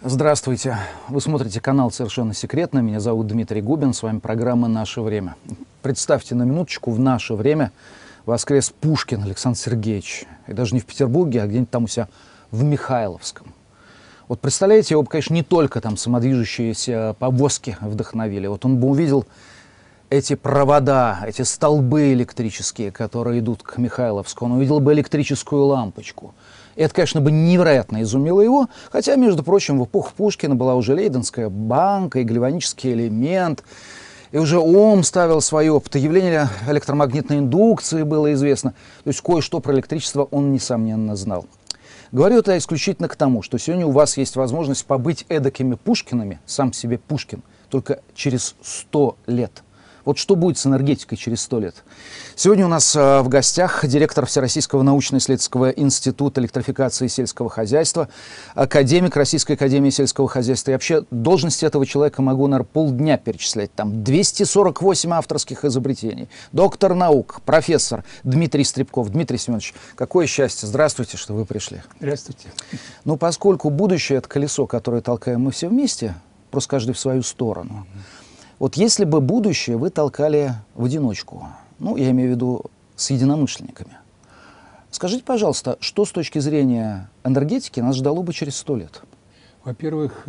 Здравствуйте. Вы смотрите канал «Совершенно секретно». Меня зовут Дмитрий Губин. С вами программа «Наше время». Представьте на минуточку, в наше время воскрес Пушкин Александр Сергеевич. И даже не в Петербурге, а где-нибудь там у себя в Михайловском. Вот представляете, его бы, конечно, не только там самодвижущиеся повозки вдохновили. Вот он бы увидел эти провода, эти столбы электрические, которые идут к Михайловску. Он увидел бы электрическую лампочку. И это, конечно, бы невероятно изумило его, хотя, между прочим, в эпоху Пушкина была уже Лейденская банка и гальванический элемент, и уже Ом ставил свои опыты. Явление электромагнитной индукции было известно. То есть кое-что про электричество он, несомненно, знал. Говорю это исключительно к тому, что сегодня у вас есть возможность побыть эдакими Пушкинами, сам себе Пушкин, только через 100 лет. Вот что будет с энергетикой через 100 лет? Сегодня у нас в гостях директор Всероссийского научно-исследовательского института электрификации сельского хозяйства, академик Российской академии сельского хозяйства. И вообще должности этого человека могу, наверное, полдня перечислять. Там 248 авторских изобретений. Доктор наук, профессор Дмитрий Стребков. Дмитрий Семенович, какое счастье. Здравствуйте, что вы пришли. Здравствуйте. Ну, поскольку будущее – это колесо, которое толкаем мы все вместе, просто каждый в свою сторону. Вот если бы будущее вы толкали в одиночку, ну, я имею в виду с единомышленниками, скажите, пожалуйста, что с точки зрения энергетики нас ждало бы через 100 лет? Во-первых,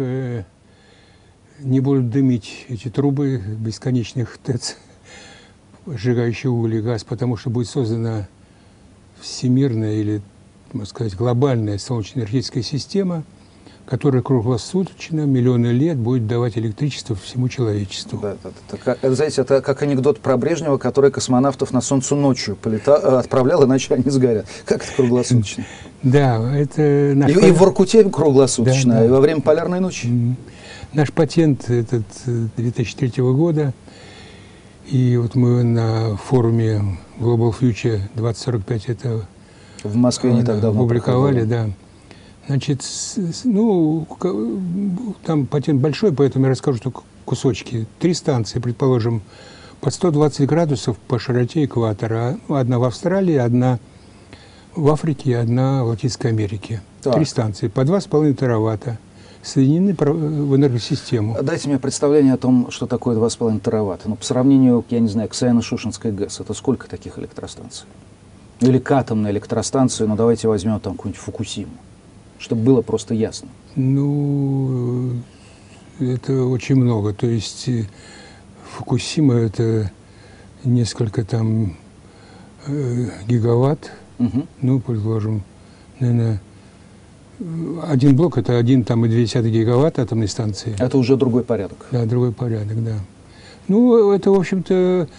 не будут дымить эти трубы бесконечных ТЭЦ, сжигающие уголь и газ, потому что будет создана всемирная или, можно сказать, глобальная солнечно-энергетическая система, которая круглосуточно, миллионы лет будет давать электричество всему человечеству. Да, знаете, это как анекдот про Брежнева, который космонавтов на Солнце ночью отправлял, иначе они сгорят. Как это круглосуточно? Да, это наш и в Воркуте круглосуточно, да, да. И во время полярной ночи. Наш патент этот 2003 года, и вот мы на форуме Global Future 2045 это в Москве не так давно опубликовали, да. Значит, ну, там патент большой, поэтому я расскажу только кусочки. 3 станции, предположим, под 120 градусов по широте экватора. Одна в Австралии, одна в Африке, одна в Латинской Америке. Так. 3 станции по 2,5 тераватта соединены в энергосистему. Дайте мне представление о том, что такое 2,5 тераватта. Ну, по сравнению, я не знаю, к Саяно-Шушенской ГЭС, это сколько таких электростанций? Или к атомной электростанции, ну, давайте возьмем там какую-нибудь Фукусиму, чтобы было просто ясно. Ну, это очень много. То есть Фукусима – это несколько там гигаватт. Ну, предположим, наверное, один блок – это 1,2 гигаватта атомной станции. Это уже другой порядок. Да, другой порядок, да. Ну, это, в общем-то,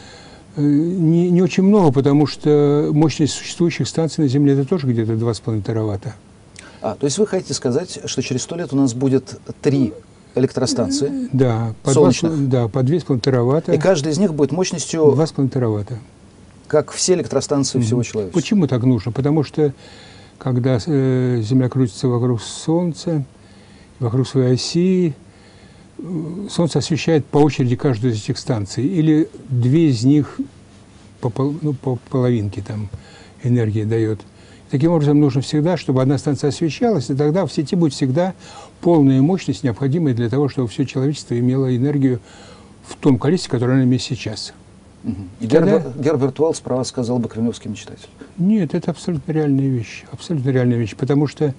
не очень много, потому что мощность существующих станций на Земле – это тоже где-то 2,5 тераватта. То есть вы хотите сказать, что через 100 лет у нас будет 3 электростанции, да, солнечных, да, по 2,5 тераватта. И каждая из них будет мощностью 2,5 тераватта. Как все электростанции всего человечества. Почему так нужно? Потому что, когда Земля крутится вокруг Солнца, вокруг своей оси, Солнце освещает по очереди каждую из этих станций. Или 2 из них по половинке там энергии дает. Таким образом, нужно всегда, чтобы одна станция освещалась, и тогда в сети будет всегда полная мощность, необходимая для того, чтобы все человечество имело энергию в том количестве, которое оно имеет сейчас. Герберт Уэллс про вас сказал бы кремлевский мечтатель. Нет, это абсолютно реальная вещь. Абсолютно реальная вещь, потому что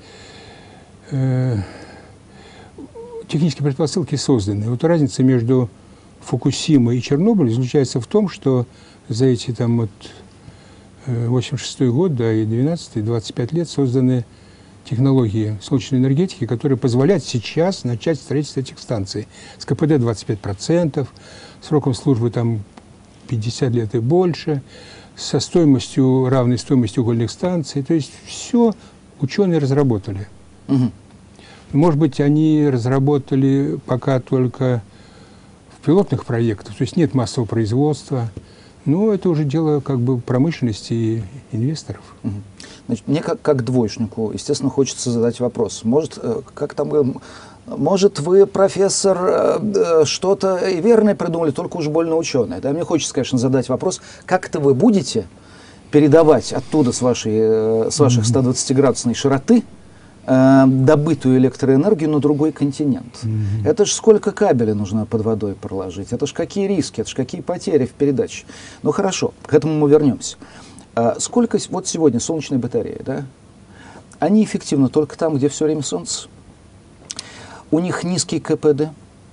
технические предпосылки созданы. Вот разница между Фукусимой и Чернобылем заключается в том, что за эти там вот 86 год, да, и 12, 25 лет созданы технологии солнечной энергетики, которые позволяют сейчас начать строительство этих станций. С КПД 25%, сроком службы там 50 лет и больше, со стоимостью, равной стоимости угольных станций. То есть все ученые разработали. Может быть, они разработали пока только в пилотных проектах, то есть нет массового производства. Но это уже дело как бы промышленности и инвесторов. Значит, мне как двоечнику, естественно, хочется задать вопрос. Может, вы, профессор, что-то и верное придумали, только уж больно ученое. Да? Мне хочется, конечно, задать вопрос, как-то вы будете передавать оттуда с ваших 120-градусной широты добытую электроэнергию на другой континент. Это ж сколько кабелей нужно под водой проложить, это ж какие риски, это ж какие потери в передаче. Ну хорошо, к этому мы вернемся. Сколько вот сегодня солнечные батареи, да? Они эффективны только там, где все время солнце. У них низкий КПД.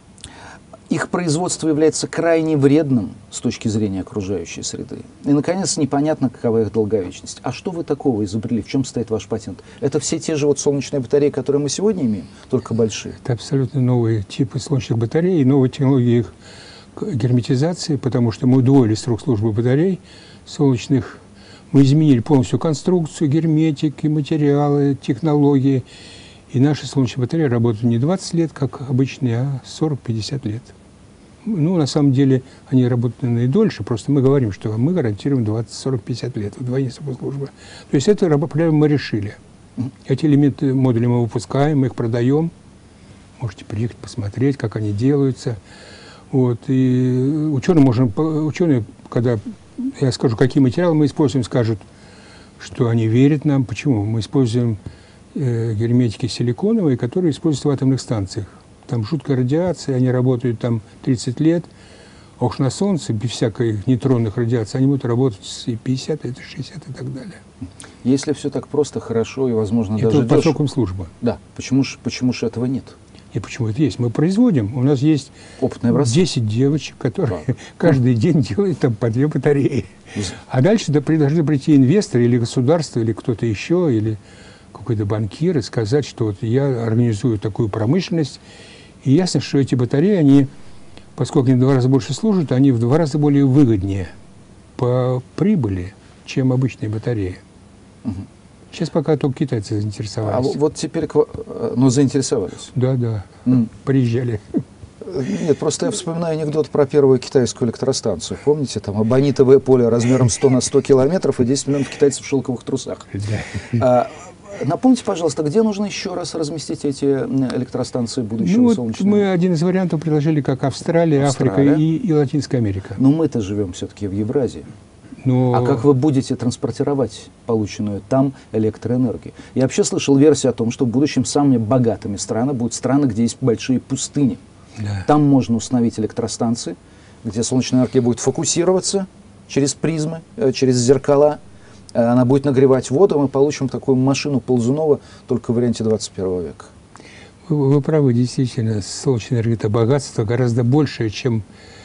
Их производство является крайне вредным с точки зрения окружающей среды. И, наконец, непонятно, какова их долговечность. А что вы такого изобрели? В чем стоит ваш патент? Это все те же вот солнечные батареи, которые мы сегодня имеем, только большие? Это абсолютно новые типы солнечных батарей и новые технологии их герметизации, потому что мы удвоили срок службы батарей солнечных. Мы изменили полностью конструкцию, герметики, материалы, технологии. И наши солнечные батареи работают не 20 лет, как обычные, а 40-50 лет. Ну, на самом деле, они работают, наверное, и дольше, просто мы говорим, что мы гарантируем 20, 40, 50 лет, вдвойне срок службы. То есть эту проблему мы решили. Эти элементы, модули мы выпускаем, мы их продаем. Можете приехать посмотреть, как они делаются. Вот. И ученые, когда я скажу, какие материалы мы используем, скажут, что они верят нам. Почему? Мы используем герметики силиконовые, которые используются в атомных станциях. Там жуткая радиация, они работают там 30 лет. А уж на Солнце, без всякой нейтронных радиаций, они будут работать и 50, и 60 и так далее. Если все так просто, хорошо и, возможно, это даже дешево. Это по служба. Да. Почему же этого нет? И почему это есть? Мы производим. У нас есть 10 девочек, которые каждый день делают там по 2 батареи. А дальше должны прийти инвесторы или государство, или кто-то еще, или какой-то банкир и сказать, что вот я организую такую промышленность. И ясно, что эти батареи, они, поскольку они в 2 раза больше служат, они в 2 раза более выгоднее по прибыли, чем обычные батареи. Сейчас пока только китайцы заинтересовались. А вот теперь, заинтересовались? Да, приезжали. Нет, просто я вспоминаю анекдот про первую китайскую электростанцию. Помните, там абонитовое поле размером 100 на 100 километров и 10 миллионов китайцев в шелковых трусах. Напомните, пожалуйста, где нужно еще раз разместить эти электростанции будущего солнечного? Мы один из вариантов предложили, как Австралия, Африка и Латинская Америка. Но мы-то живем все-таки в Евразии. А как вы будете транспортировать полученную там электроэнергию? Я вообще слышал версию о том, что в будущем самыми богатыми странами будут страны, где есть большие пустыни. Да. Там можно установить электростанции, где солнечная энергия будет фокусироваться через призмы, через зеркала. Она будет нагревать воду, мы получим такую машину Ползунова только в варианте 21 века. Вы правы, действительно, солнечная энергия – это богатство гораздо большее, чем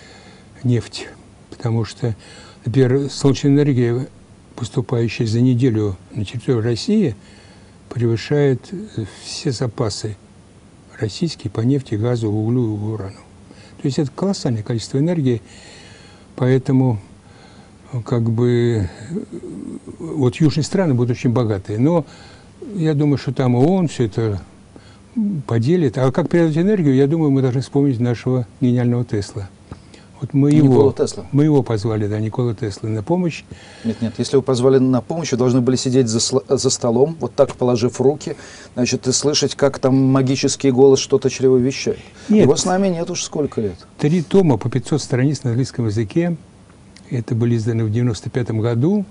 нефть. Потому что, например, солнечная энергия, поступающая за неделю на территорию России, превышает все запасы российские по нефти, газу, углю и урану. То есть это колоссальное количество энергии, поэтому как бы вот южные страны будут очень богатые. Но я думаю, что там ООН все это поделит. А как передать энергию, я думаю, мы должны вспомнить нашего гениального Тесла. Вот мы его позвали, да, Никола Тесла, на помощь. Нет, если вы позвали на помощь, вы должны были сидеть за столом, вот так положив руки, значит, и слышать, как там магический голос что-то чревовещает. Нет. Его с нами нет уж сколько лет. 3 тома по 500 страниц на английском языке. Это были изданы в 1995 году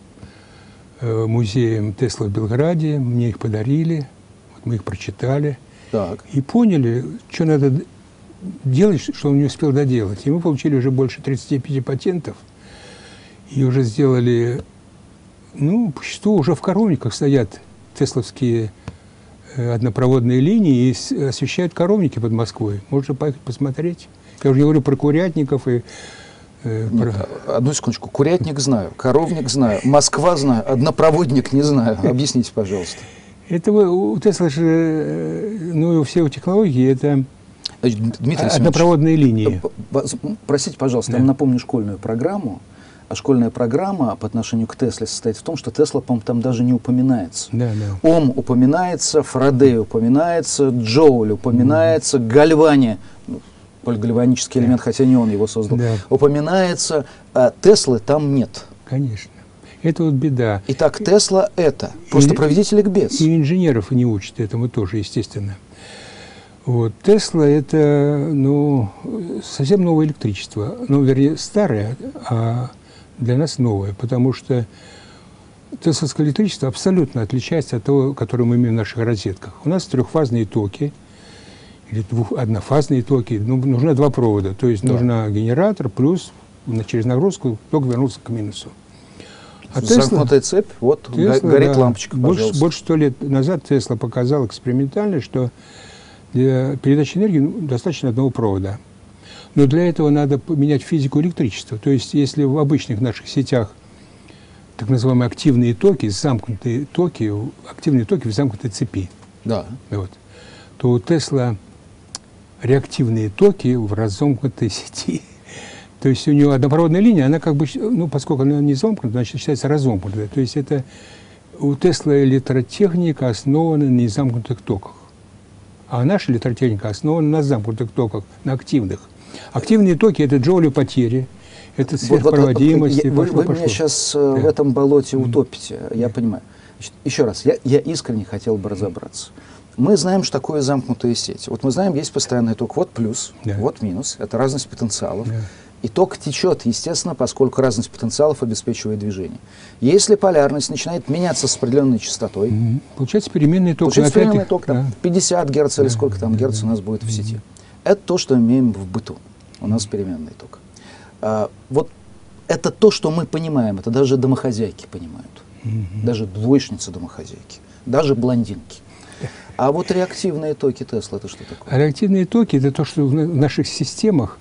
музеем Тесла в Белграде. Мне их подарили, вот мы их прочитали. Так. И поняли, что надо делать, что он не успел доделать. И мы получили уже больше 35 патентов. И уже сделали, по существу уже в коровниках стоят тесловские однопроводные линии и освещают коровники под Москвой. Можно поехать посмотреть. Я уже говорю про курятников и... Нет, одну секундочку. Курятник знаю, коровник знаю, Москва знаю, однопроводник не знаю. Объясните, пожалуйста. Это у Тесла же, все его технологии, это Дмитрий однопроводные линии. Простите, пожалуйста, я напомню школьную программу. А школьная программа по отношению к Тесле состоит в том, что Тесла, по-моему, там даже не упоминается. Ом упоминается, Фарадей упоминается, Джоуль упоминается, Гальвани, полигальванический элемент, хотя не он его создал, упоминается, а Теслы там нет. Конечно. Это вот беда. Итак, Тесла это. Просто проведите ликбез. И инженеров не учат этому тоже, естественно. Вот. Тесла это, совсем новое электричество. Вернее, старое, а для нас новое. Потому что тесловское электричество абсолютно отличается от того, которое мы имеем в наших розетках. У нас трехфазные токи, или однофазные токи, нужны два провода. То есть нужна генератор, плюс через нагрузку ток вернулся к минусу. А замкнутая цепь, вот Tesla, горит лампочка, пожалуйста. Больше 100 лет назад Тесла показал экспериментально, что для передачи энергии достаточно одного провода. Но для этого надо поменять физику электричества. То есть, если в обычных наших сетях так называемые активные токи в замкнутой цепи, вот, то у Тесла реактивные токи в разомкнутой сети. То есть у него однопроводная линия, она как бы, поскольку она не замкнута, значит, считается разомкнутой. То есть это у Тесла электротехника основана на незамкнутых токах. А наша электротехника основана на замкнутых токах, на активных. Активные токи – это джоули потери, это сверхпроводимость. Вы меня сейчас в этом болоте утопите, я понимаю. Значит, еще раз, я искренне хотел бы разобраться. Мы знаем, что такое замкнутая сеть. Вот мы знаем, есть постоянный ток, вот плюс, вот минус, это разность потенциалов. И ток течет, естественно, поскольку разность потенциалов обеспечивает движение. Если полярность начинает меняться с определенной частотой, получается переменный ток. Получается переменный ток, 50 Гц или сколько там Герц у нас будет в сети. Это то, что имеем в быту. У нас переменный ток. Вот это то, что мы понимаем, это даже домохозяйки понимают. Даже двоечницы-домохозяйки, даже блондинки. А вот реактивные токи Тесла, это что такое? А реактивные токи – это то, что в наших системах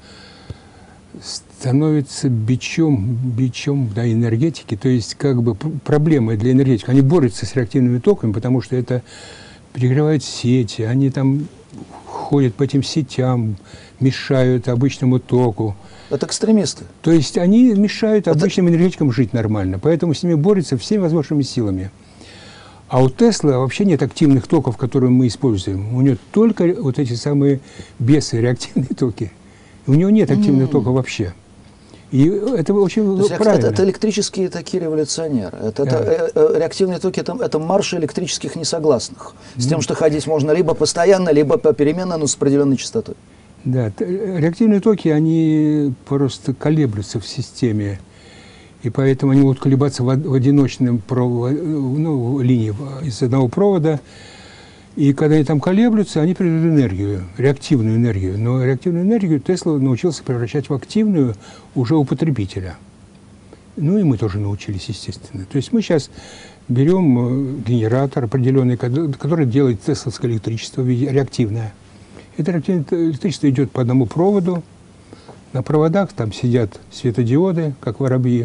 становится бичом энергетики, то есть как бы проблемой для энергетики. Они борются с реактивными токами, потому что это перегревает сети, они там ходят по этим сетям, мешают обычному току. Это экстремисты. То есть они мешают обычным энергетикам жить нормально, поэтому с ними борются всеми возможными силами. А у Тесла вообще нет активных токов, которые мы используем. У него только вот эти самые бесы, реактивные токи. У него нет активных токов вообще. И это очень правильно. Это электрические такие революционеры. Реактивные токи – это марш электрических несогласных. С тем, что ходить можно либо постоянно, либо попеременно, но с определенной частотой. Да, реактивные токи, они просто колеблются в системе. И поэтому они могут колебаться в одиночном линии из одного провода. И когда они там колеблются, они передают энергию, реактивную энергию. Но реактивную энергию Тесла научился превращать в активную уже у потребителя. Ну и мы тоже научились, естественно. То есть мы сейчас берем генератор определенный, который делает тесловское электричество реактивное. Это реактивное электричество идет по одному проводу. На проводах там сидят светодиоды, как воробьи.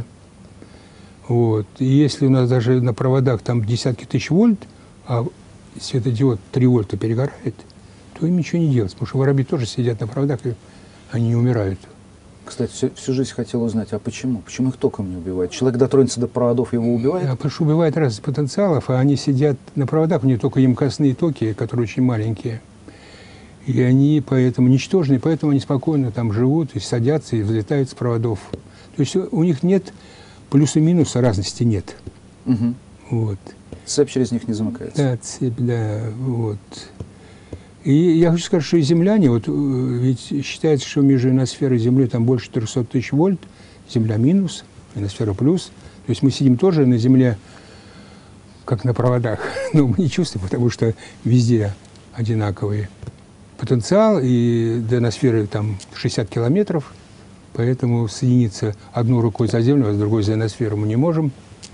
Вот. И если у нас даже на проводах там десятки тысяч вольт, а светодиод 3 вольта перегорает, то им ничего не делать, потому что воробьи тоже сидят на проводах, и они не умирают. Кстати, всю жизнь хотел узнать, а почему? Почему их током не убивают? Человек дотронется до проводов, его убивает? Потому что убивает разность потенциалов, а они сидят на проводах, у них только емкостные токи, которые очень маленькие. И они поэтому ничтожные, поэтому они спокойно там живут, и садятся, и взлетают с проводов. То есть у них нет плюса и минуса, разности нет. Вот. Цепь через них не замыкается. Да, цепь, да, вот. И я хочу сказать, что и земляне, вот ведь считается, что между ионосферой и Землей там больше 300 тысяч вольт, Земля минус, ионосфера плюс. То есть мы сидим тоже на Земле, как на проводах, но мы не чувствуем, потому что везде одинаковый потенциал, и до ионосферы там 60 километров, поэтому соединиться одной рукой за Землю, а с другой за ионосферу мы не можем.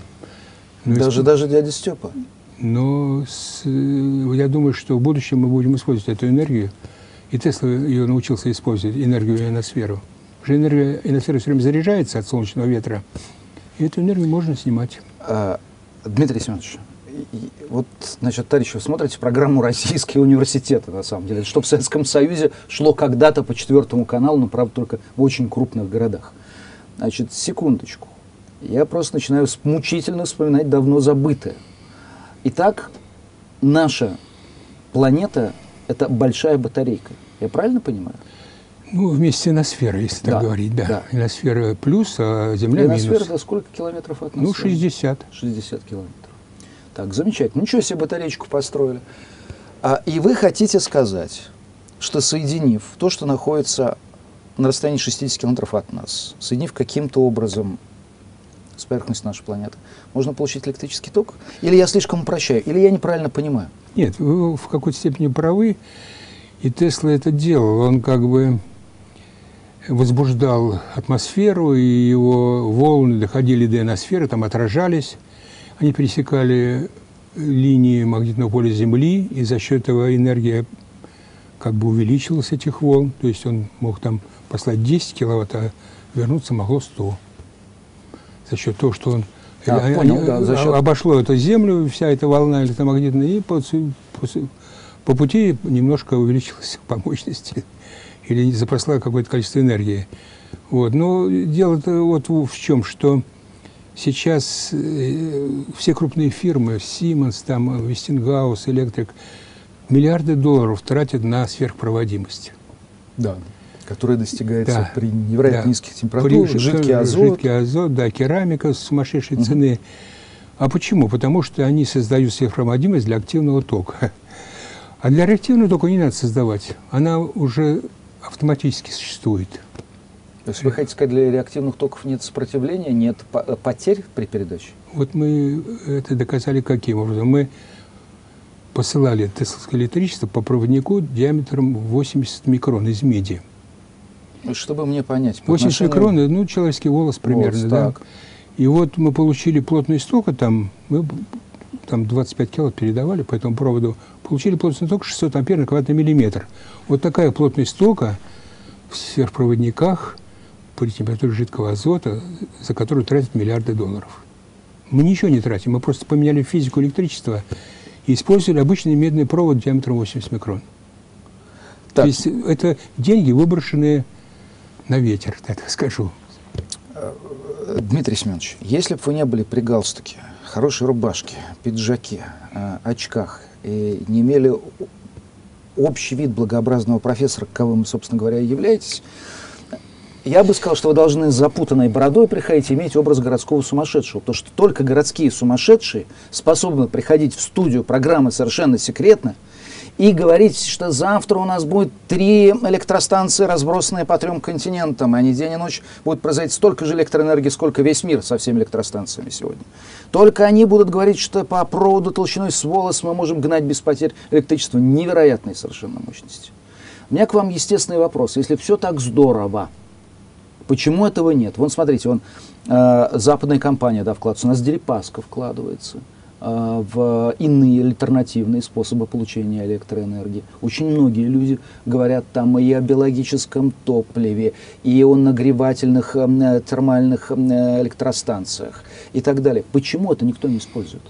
Даже дядя Степа? Но я думаю, что в будущем мы будем использовать эту энергию, и Тесла ее научился использовать, энергию ионосферу. Уже энергия ионосферы все время заряжается от солнечного ветра, и эту энергию можно снимать. Дмитрий Семенович, вот, значит, товарищи, вы смотрите программу «Российские университеты», на самом деле. Что в Советском Союзе шло когда-то по 4-му каналу, но, правда, только в очень крупных городах. Значит, секундочку. Я просто начинаю мучительно вспоминать давно забытое. Итак, наша планета – это большая батарейка. Я правильно понимаю? Ну, вместе с ионосферой, если так говорить, да. Ионосфера плюс, а Земля минус. Ионосфера – это сколько километров от нас? Ну, 60. 60 километров. Так, замечательно. Ничего себе, батареечку построили. И вы хотите сказать, что соединив то, что находится на расстоянии 60 километров от нас, соединив каким-то образом с поверхности нашей планеты, можно получить электрический ток? Или я слишком упрощаю, или я неправильно понимаю? Нет, вы в какой-то степени правы, и Тесла это делал. Он как бы возбуждал атмосферу, и его волны доходили до ионосферы, там отражались, они пересекали линии магнитного поля Земли, и за счет этого энергия как бы увеличилась этих волн, то есть он мог там послать 10 киловатт, а вернуться могло 100. За счет того, что он обошло эту Землю, вся эта волна электромагнитная, и по пути немножко увеличилась по мощности или запасла какое-то количество энергии. Вот. Но дело-то вот в чем, что сейчас все крупные фирмы, Siemens, там, Westinghouse, Electric, миллиарды долларов тратят на сверхпроводимость. Да, которая достигается при невероятно низких температурах, жидкий азот, да, керамика с сумасшедшей цены. А почему? Потому что они создают сверхпроводимость для активного тока. А для реактивного тока не надо создавать. Она уже автоматически существует. То есть вы хотите сказать, для реактивных токов нет сопротивления, нет потерь при передаче? Вот мы это доказали каким образом? Мы посылали тесловское электричество по проводнику диаметром 80 микрон из меди. Чтобы мне понять. 80 микрон, ну, человеческий волос примерно, да. Так. И вот мы получили плотность тока, мы там 25 киловатт передавали по этому проводу, получили плотность тока 600 ампер на квадратный миллиметр. Вот такая плотность тока в сверхпроводниках при температуре жидкого азота, за которую тратят миллиарды долларов. Мы ничего не тратим, мы просто поменяли физику электричества и использовали обычный медный провод диаметром 80 микрон. Так. То есть это деньги, выброшенные на ветер, так скажу. Дмитрий Семенович, если бы вы не были при галстуке, хорошей рубашке, пиджаке, очках и не имели общий вид благообразного профессора, каковым вы, собственно говоря, и являетесь, я бы сказал, что вы должны с запутанной бородой приходить и иметь образ городского сумасшедшего, потому что только городские сумасшедшие способны приходить в студию программы «Совершенно секретно» и говорить, что завтра у нас будет 3 электростанции, разбросанные по 3 континентам, и они день и ночь будут производить столько же электроэнергии, сколько весь мир со всеми электростанциями сегодня. Только они будут говорить, что по проводу толщиной с волос мы можем гнать без потерь электричество невероятной совершенно мощности. У меня к вам естественный вопрос. Если все так здорово, почему этого нет? Вон, смотрите, западная компания вкладывается, у нас Дерипаска вкладывается в иные альтернативные способы получения электроэнергии. Очень многие люди говорят там и о биологическом топливе, и о нагревательных термальных электростанциях и так далее. Почему это никто не использует?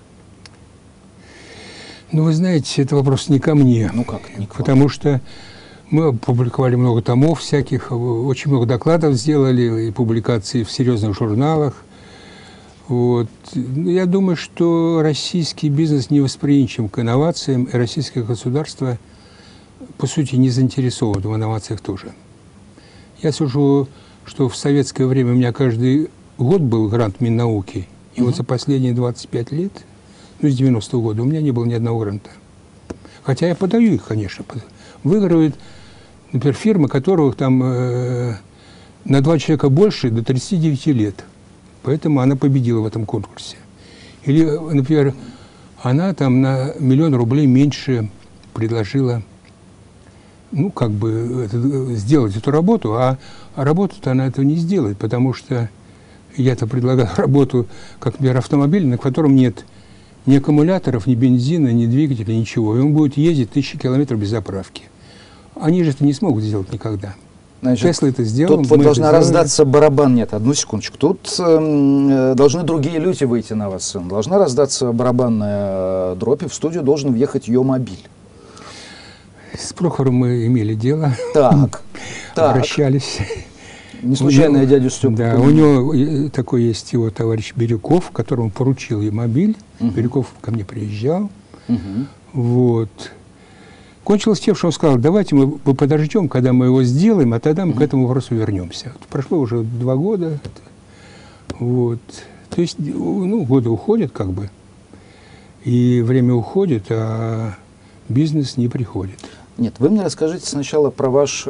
Ну, вы знаете, это вопрос не ко мне. Ну как? Не к вам. Потому что мы опубликовали много томов всяких, очень много докладов сделали и публикаций в серьезных журналах. Вот. Я думаю, что российский бизнес невосприимчив к инновациям, и российское государство, по сути, не заинтересовано в инновациях тоже. Я сужу, что в советское время у меня каждый год был грант Миннауки, и вот за последние 25 лет, ну, с 90-го года, у меня не было ни одного гранта. Хотя я подаю их, конечно. Выигрывают, например, фирмы, которых там на 2 человека больше до 39 лет. Поэтому она победила в этом конкурсе. Или, например, она там на 1 миллион рублей меньше предложила, ну, как бы сделать эту работу, а работу-то она этого не сделает, потому что я-то предлагаю работу, как, например, автомобиль, на котором нет ни аккумуляторов, ни бензина, ни двигателя, ничего. И он будет ездить 1000 километров без заправки. Они же это не смогут сделать никогда. Значит, Тесла это сделал. Тут вот должна раздаться барабан. Нет, одну секундочку. Тут должны другие люди выйти на вас. Должна раздаться барабанная дробь, и в студию должен въехать ее мобиль. С Прохором мы имели дело. Так. Обращались. Не случайно я дядю Степу. Да, у него такой есть его товарищ Бирюков, которому поручил мобиль. Бирюков ко мне приезжал. Вот. Кончилось тем, что он сказал, давайте мы подождем, когда мы его сделаем, а тогда мы к этому вопросу вернемся. Прошло уже 2 года. Вот. То есть, ну, годы уходят как бы, и время уходит, а бизнес не приходит. Нет, вы мне расскажите сначала про ваш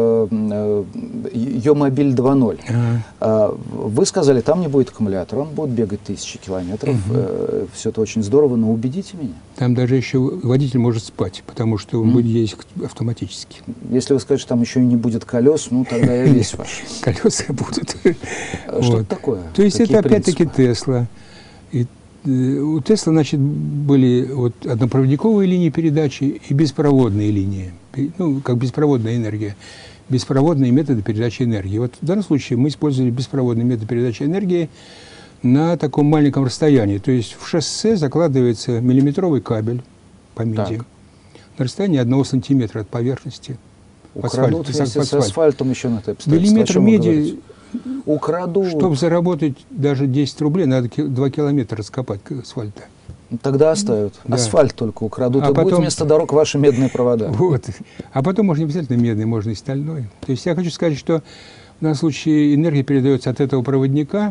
Е-мобиль 2.0. Вы сказали, там не будет аккумулятора, он будет бегать 1000 километров. Все это очень здорово, но убедите меня. Там даже еще водитель может спать, потому что он будет ездить автоматически. Если вы скажете, там еще и не будет колес, ну тогда я весь ваш. Колеса будут. Что это такое? То есть это опять-таки Тесла. У Тесла, значит, были вот однопроводниковые линии передачи и беспроводные линии, ну, как беспроводная энергия, беспроводные методы передачи энергии. Вот в данном случае мы использовали беспроводный метод передачи энергии на таком маленьком расстоянии. То есть в шоссе закладывается миллиметровый кабель по меди на расстоянии 1 сантиметра от поверхности. Украдут вместе с асфальтом еще на это обстоятельство. Миллиметр меди. Украду. Чтобы заработать даже 10 рублей, надо 2 километра раскопать асфальта. Тогда оставят. Да. Асфальт только украдут, а потом будет вместо дорог ваши медные провода. Вот. А потом можно не обязательно медный, можно и стальной. То есть я хочу сказать, что в данном случае энергия передается от этого проводника,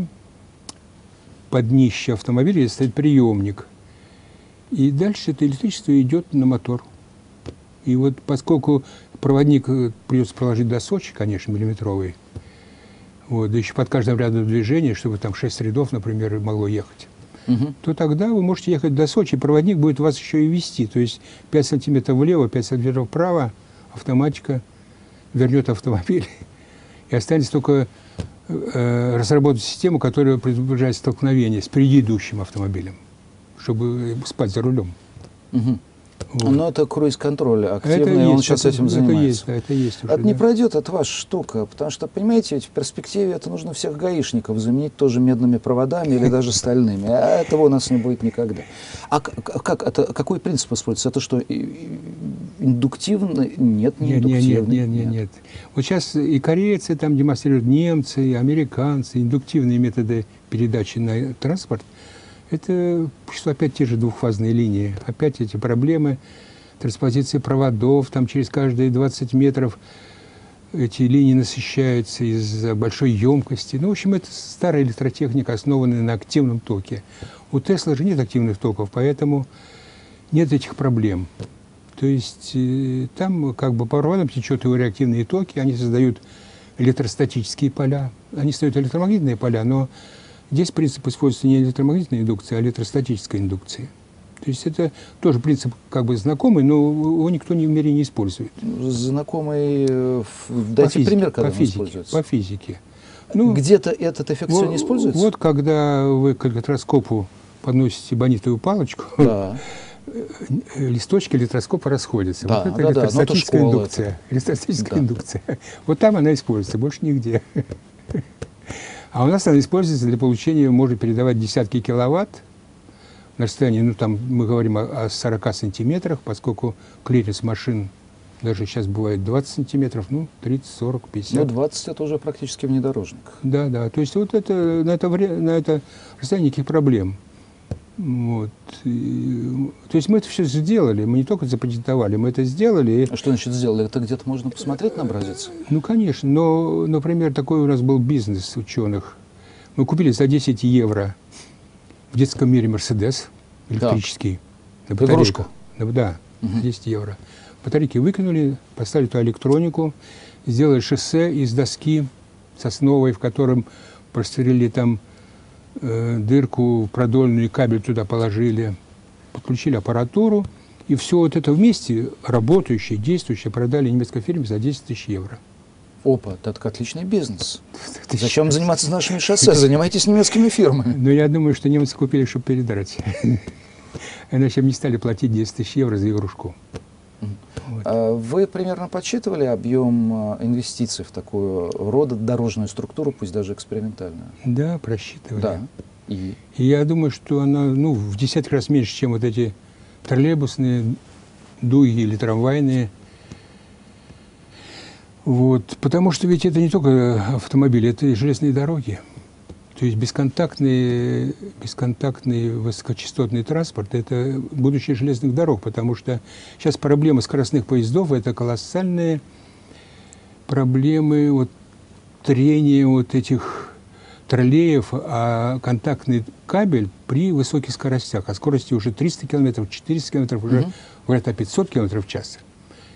под днище автомобиля стоит приемник. И дальше это электричество идет на мотор. И вот поскольку проводник придется проложить досочек, конечно, миллиметровый, вот, да еще под каждым рядом движения, чтобы там 6 рядов, например, могло ехать, то тогда вы можете ехать до Сочи, и проводник будет вас еще и вести. То есть 5 сантиметров влево, 5 сантиметров вправо, автоматика вернет автомобиль. И останется только разработать систему, которая предупреждает столкновение с предыдущим автомобилем, чтобы спать за рулем. Вот. Но это круиз-контроль активный, он сейчас этим занимается. Это есть уже, это не пройдет, это ваша штука, потому что, понимаете, ведь в перспективе это нужно всех гаишников заменить тоже медными проводами или даже стальными, а этого у нас не будет никогда. А какой принцип используется? Это что, индуктивно? Нет, не индуктивно. Нет. Вот сейчас и корейцы там демонстрируют, немцы, и американцы, индуктивные методы передачи на транспорт. Это что опять те же двухфазные линии, опять эти проблемы транспозиции проводов, там через каждые 20 метров эти линии насыщаются из-за большой емкости. Ну, в общем, это старая электротехника, основанная на активном токе. У Тесла же нет активных токов, поэтому нет этих проблем. То есть там как бы по проводам течет его реактивные токи, они создают электростатические поля, они создают электромагнитные поля, но здесь принцип используется не электромагнитной индукции, а электростатической индукции. То есть это тоже принцип как бы знакомый, но его никто в мире не использует. Знакомый, дайте пример, когда он используется. По физике. Ну, где-то этот эффект все не используется? Вот когда вы к электроскопу подносите бонитовую палочку, листочки электроскопа расходятся. Да, вот это электростатическая индукция. Электростатическая индукция. Вот там она используется, больше нигде. А у нас она используется для получения, может передавать десятки киловатт на расстоянии, ну там мы говорим о 40 сантиметрах, поскольку клиренс машин даже сейчас бывает 20 сантиметров, ну 30, 40, 50. Ну 20 это уже практически внедорожник. Да, то есть вот это, на это расстояние никаких проблем. Вот. То есть мы это все сделали, мы не только запатентовали, мы это сделали. А что значит сделали? Это где-то можно посмотреть на образец? Ну, конечно, но, например, такой у нас был бизнес ученых. Мы купили за 10 евро в детском мире Мерседес электрический. На игрушку? Да, 10 евро. Батарейки выкинули, поставили туда электронику, сделали шоссе из доски сосновой, в котором прострелили там дырку продольную, кабель туда положили, подключили аппаратуру, и все вот это вместе, работающее, действующее, продали немецкой фирме за 10 тысяч евро. Опа, это отличный бизнес. Зачем заниматься нашими шоссе? Занимайтесь немецкими фирмами. Но я думаю, что немцы купили, чтобы передрать. Иначе бы не стали платить 10 тысяч евро за игрушку. Вот. Вы примерно подсчитывали объем инвестиций в такую рода дорожную структуру, пусть даже экспериментальную? Да, просчитывали. Да. И я думаю, что она в 10 раз меньше, чем вот эти троллейбусные дуги или трамвайные. Вот. Потому что ведь это не только автомобили, это и железные дороги. То есть бесконтактный высокочастотный транспорт – это будущее железных дорог, потому что сейчас проблемы скоростных поездов – это колоссальные проблемы трения этих троллеев, а контактный кабель при высоких скоростях, а скорости уже 300 километров, 400 километров, уже говорят о 500 километров в час.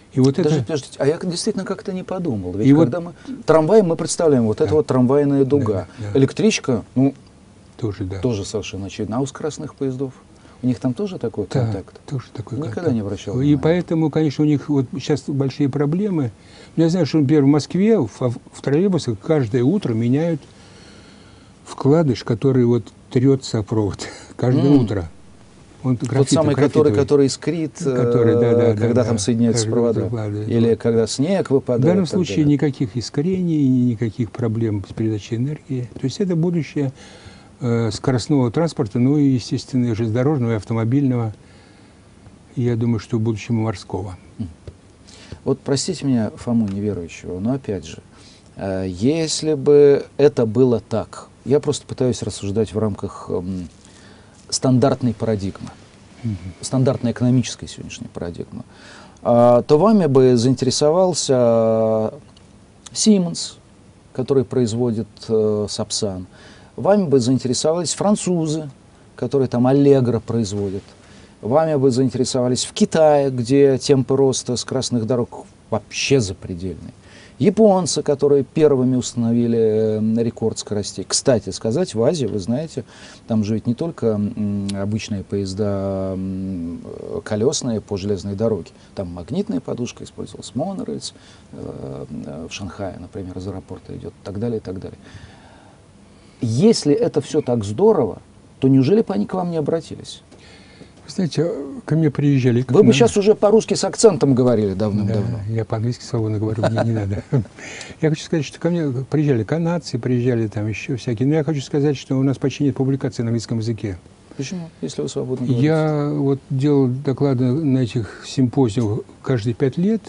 И вот Подождите, а я действительно как-то не подумал. Ведь когда мы трамвай, мы представляем, вот это вот трамвайная дуга. Электричка, ну, тоже совершенно очевидно. А у скоростных поездов? У них там тоже такой контакт? Тоже такой Никогда не обращал И внимания. поэтому, конечно, у них вот сейчас большие проблемы. Я знаю, что, например, в Москве в троллейбусах каждое утро меняют вкладыш, который вот трется о провод. Каждое утро. Он Тот самый, который искрит, когда там соединяются провода. Или когда снег выпадает. В данном случае никаких искорений, никаких проблем с передачей энергии. То есть это будущее скоростного транспорта, ну и, естественно, железнодорожного и автомобильного. И я думаю, что в будущем и морского. Вот простите меня, Фому неверующего, но опять же, если бы это было так, я просто пытаюсь рассуждать в рамках стандартной парадигмы, стандартной экономической сегодняшней парадигмы, то вами бы заинтересовался Siemens, который производит Сапсан. Вами бы заинтересовались французы, которые там Allegro производят. Вами бы заинтересовались в Китае, где темпы роста скоростных дорог вообще запредельные. Японцы, которые первыми установили рекорд скоростей. Кстати сказать, в Азии, вы знаете, там же ведь не только обычные поезда колесные по железной дороге. Там магнитная подушка использовалась, монорельс в Шанхае, например, из аэропорта идет, и так далее, и так далее. Если это все так здорово, то неужели бы они к вам не обратились? Вы знаете, ко мне приезжали... Вы бы сейчас уже по-русски с акцентом говорили давным-давно. Да, я по-английски свободно говорю, мне не надо. Я хочу сказать, что ко мне приезжали канадцы, приезжали там еще всякие. Но я хочу сказать, что у нас почти нет публикаций на английском языке. Почему, если вы свободно говорите? Я вот делал доклады на этих симпозиях каждые 5 лет.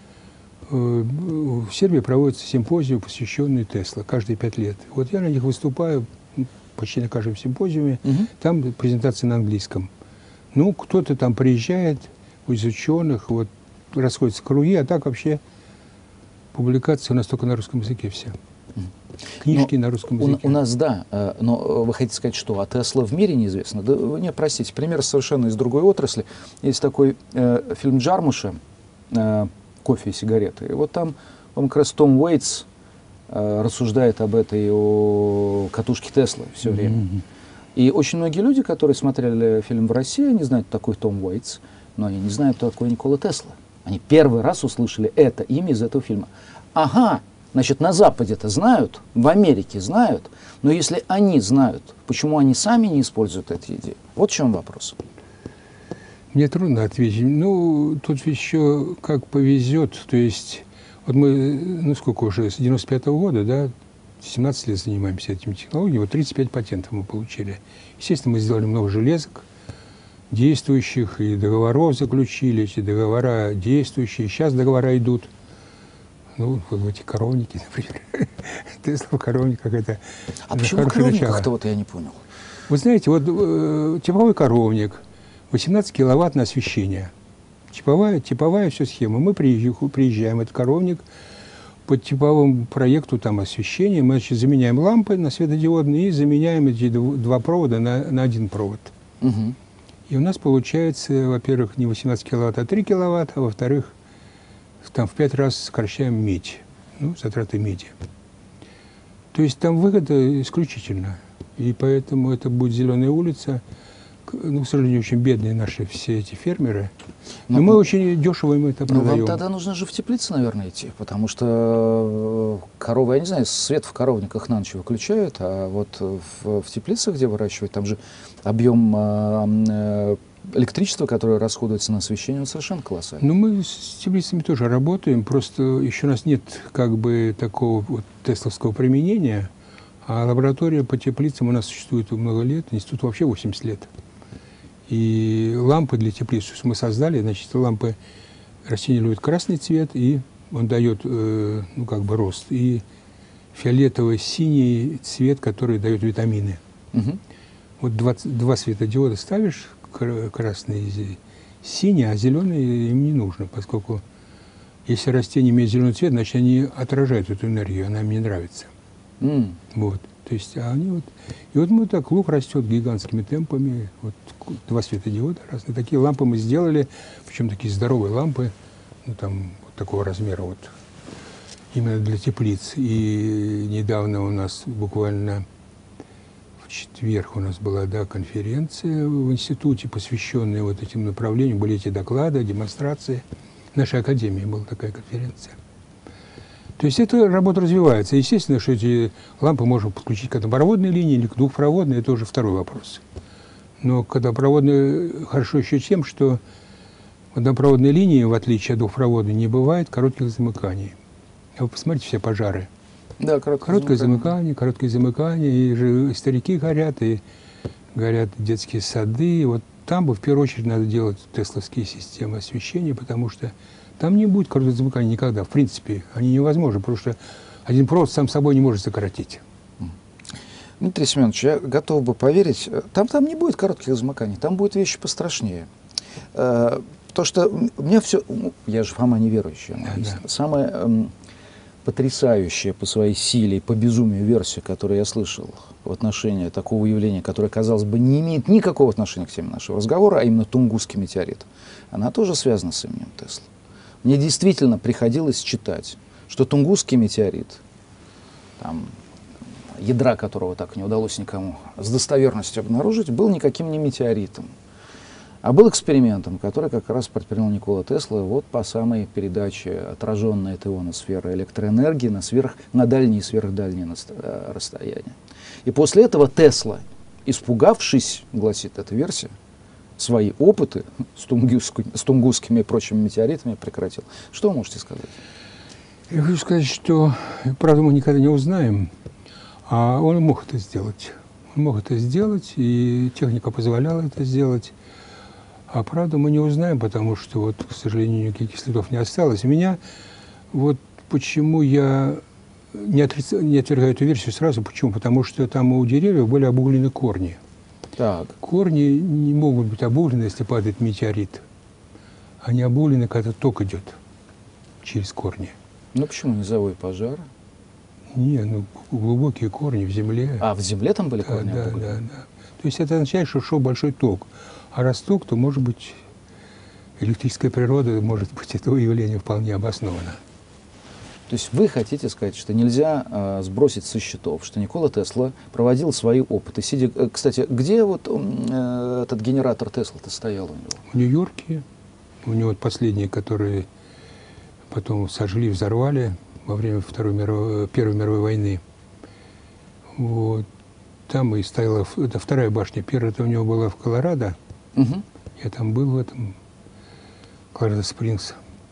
В Сербии проводятся симпозиумы, посвященные Тесле, каждые 5 лет. Вот я на них выступаю почти на каждом симпозиуме. Там презентации на английском. Ну, кто-то там приезжает из ученых, вот расходятся круги, а так вообще публикации у нас только на русском языке все. Книжки на русском языке. У нас, да, но вы хотите сказать, что о Тесле в мире неизвестно? Да, вы не простите, пример совершенно из другой отрасли. Есть такой фильм Джармуша «Кофе и сигареты». И вот там, по-моему, как раз Том Уэйтс рассуждает об этой о катушке Теслы все время. И очень многие люди, которые смотрели фильм в России, они знают, кто такой Том Уэйтс, но они не знают, кто такой Никола Тесла. Они первый раз услышали это имя из этого фильма. Ага, значит, на Западе-то знают, в Америке знают, но если они знают, почему они сами не используют эту идею? Вот в чем вопрос. Мне трудно ответить. Ну, тут еще как повезет. То есть, вот мы, ну сколько уже, с 95-го года, да, 17 лет занимаемся этими технологиями, вот 35 патентов мы получили. Естественно, мы сделали много железок действующих, и договоров заключили, эти договора действующие. Сейчас договора идут. Ну, вот эти коровники, например. Тесла в коровниках — это А почему в коровниках-то вот я не понял? Вы знаете, вот тепловой коровник, 18 киловатт на освещение. Типовая все схема. Мы приезжаем, этот коровник, по типовому проекту там освещения, мы, значит, заменяем лампы на светодиодные и заменяем эти два провода на один провод. И у нас получается, во-первых, не 18 киловатт, а 3 киловатта, а во-вторых, там в 5 раз сокращаем медь, ну, затраты меди. То есть там выгода исключительно. И поэтому это будет зеленая улица. Ну, к сожалению, очень бедные наши все эти фермеры. Но мы очень дешево им это продаем. Ну, вам тогда нужно же в теплице, наверное, идти, потому что коровы, я не знаю, свет в коровниках на ночь выключают, а вот в теплицах, где выращивают, там же объем электричества, которое расходуется на освещение, он совершенно колоссальный. Ну, мы с теплицами тоже работаем, просто еще у нас нет как бы такого вот тесловского применения, а лаборатория по теплицам у нас существует много лет, институт вообще 80 лет. И лампы для теплиц мы создали, значит, лампы растения любят красный цвет, и он дает, ну, как бы рост, и фиолетово-синий цвет, который дает витамины. Вот два светодиода ставишь, красный и синий, а зеленый им не нужно, поскольку если растение имеет зеленый цвет, значит, они отражают эту энергию, она им не нравится. Вот. То есть они вот... И вот мы так, лук растет гигантскими темпами, вот 2 светодиода разные. Такие лампы мы сделали, причем такие здоровые лампы, ну, там вот такого размера, вот, именно для теплиц. И недавно у нас, буквально в четверг у нас была, да, конференция в институте, посвященная вот этим направлениям, были эти доклады, демонстрации. В нашей академии была такая конференция. То есть эта работа развивается. Естественно, что эти лампы можно подключить к однопроводной линии или к двухпроводной, это уже второй вопрос. Но к однопроводной хорошо еще тем, что в однопроводной линии, в отличие от двухпроводной, не бывает коротких замыканий. А вы посмотрите все пожары. Да, короткое замыкание, и же старики горят, и горят детские сады. Вот там бы в первую очередь надо делать тесловские системы освещения, потому что там не будет короткого замыкания никогда. В принципе, они невозможны, потому что один провод сам собой не может сократить. Дмитрий Семенович, я готов бы поверить, там не будет коротких замыканий, там будут вещи пострашнее. То, что у меня все, я же Фома неверующий, Да. самое потрясающая по своей силе и по безумию версия, которую я слышал в отношении такого явления, которое, казалось бы, не имеет никакого отношения к теме нашего разговора, а именно Тунгусский метеорит, она тоже связана с именем Тесла. Мне действительно приходилось читать, что Тунгусский метеорит, там, ядра которого так не удалось никому с достоверностью обнаружить, был никаким не метеоритом, а был экспериментом, который как раз предпринял Никола Тесла вот по самой передаче отраженной от ионосферы электроэнергии на дальние и сверхдальние расстояния. И после этого Тесла, испугавшись, гласит эта версия, свои опыты с тунгусскими и прочими метеоритами прекратил. Что вы можете сказать? Я хочу сказать, что, правда, мы никогда не узнаем, а он мог это сделать. Он мог это сделать, и техника позволяла это сделать. А правду мы не узнаем, потому что, вот, к сожалению, никаких следов не осталось. У меня, вот почему я не отвергаю эту версию сразу, почему? Потому что там у деревьев были обуглены корни. Так. Корни не могут быть обуглены, если падает метеорит. Они обуглены, когда ток идет через корни. Ну почему низовой пожар? Не, ну глубокие корни в земле. А, в земле там были корни? Да. То есть это означает, что шел большой ток. А раз ток, то, может быть, электрическая природа, может быть, этого явления вполне обосновано. То есть вы хотите сказать, что нельзя сбросить со счетов, что Никола Тесла проводил свои опыты, сидя... Кстати, где вот этот генератор Тесла-то стоял у него? В Нью-Йорке. У него последние, которые потом сожгли, взорвали во время Первой мировой войны. Вот. Там и стояла, это вторая башня. Первая-то у него была в Колорадо. Угу. Я там был в этом, Колорадо-Спрингс,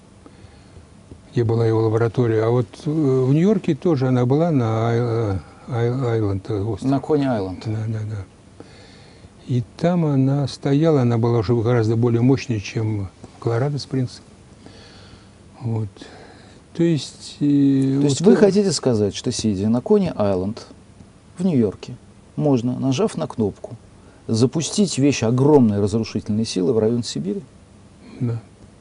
где была его лаборатория. А вот в Нью-Йорке тоже она была на Айленд. На Кони-Айленд. Да. И там она стояла, она была уже гораздо более мощнее, чем Колорадо-Спрингс. Вот. То есть вы хотите сказать, что сидя на Кони-Айленд в Нью-Йорке, можно, нажав на кнопку, запустить вещь огромной разрушительной силы в район Сибири? Да.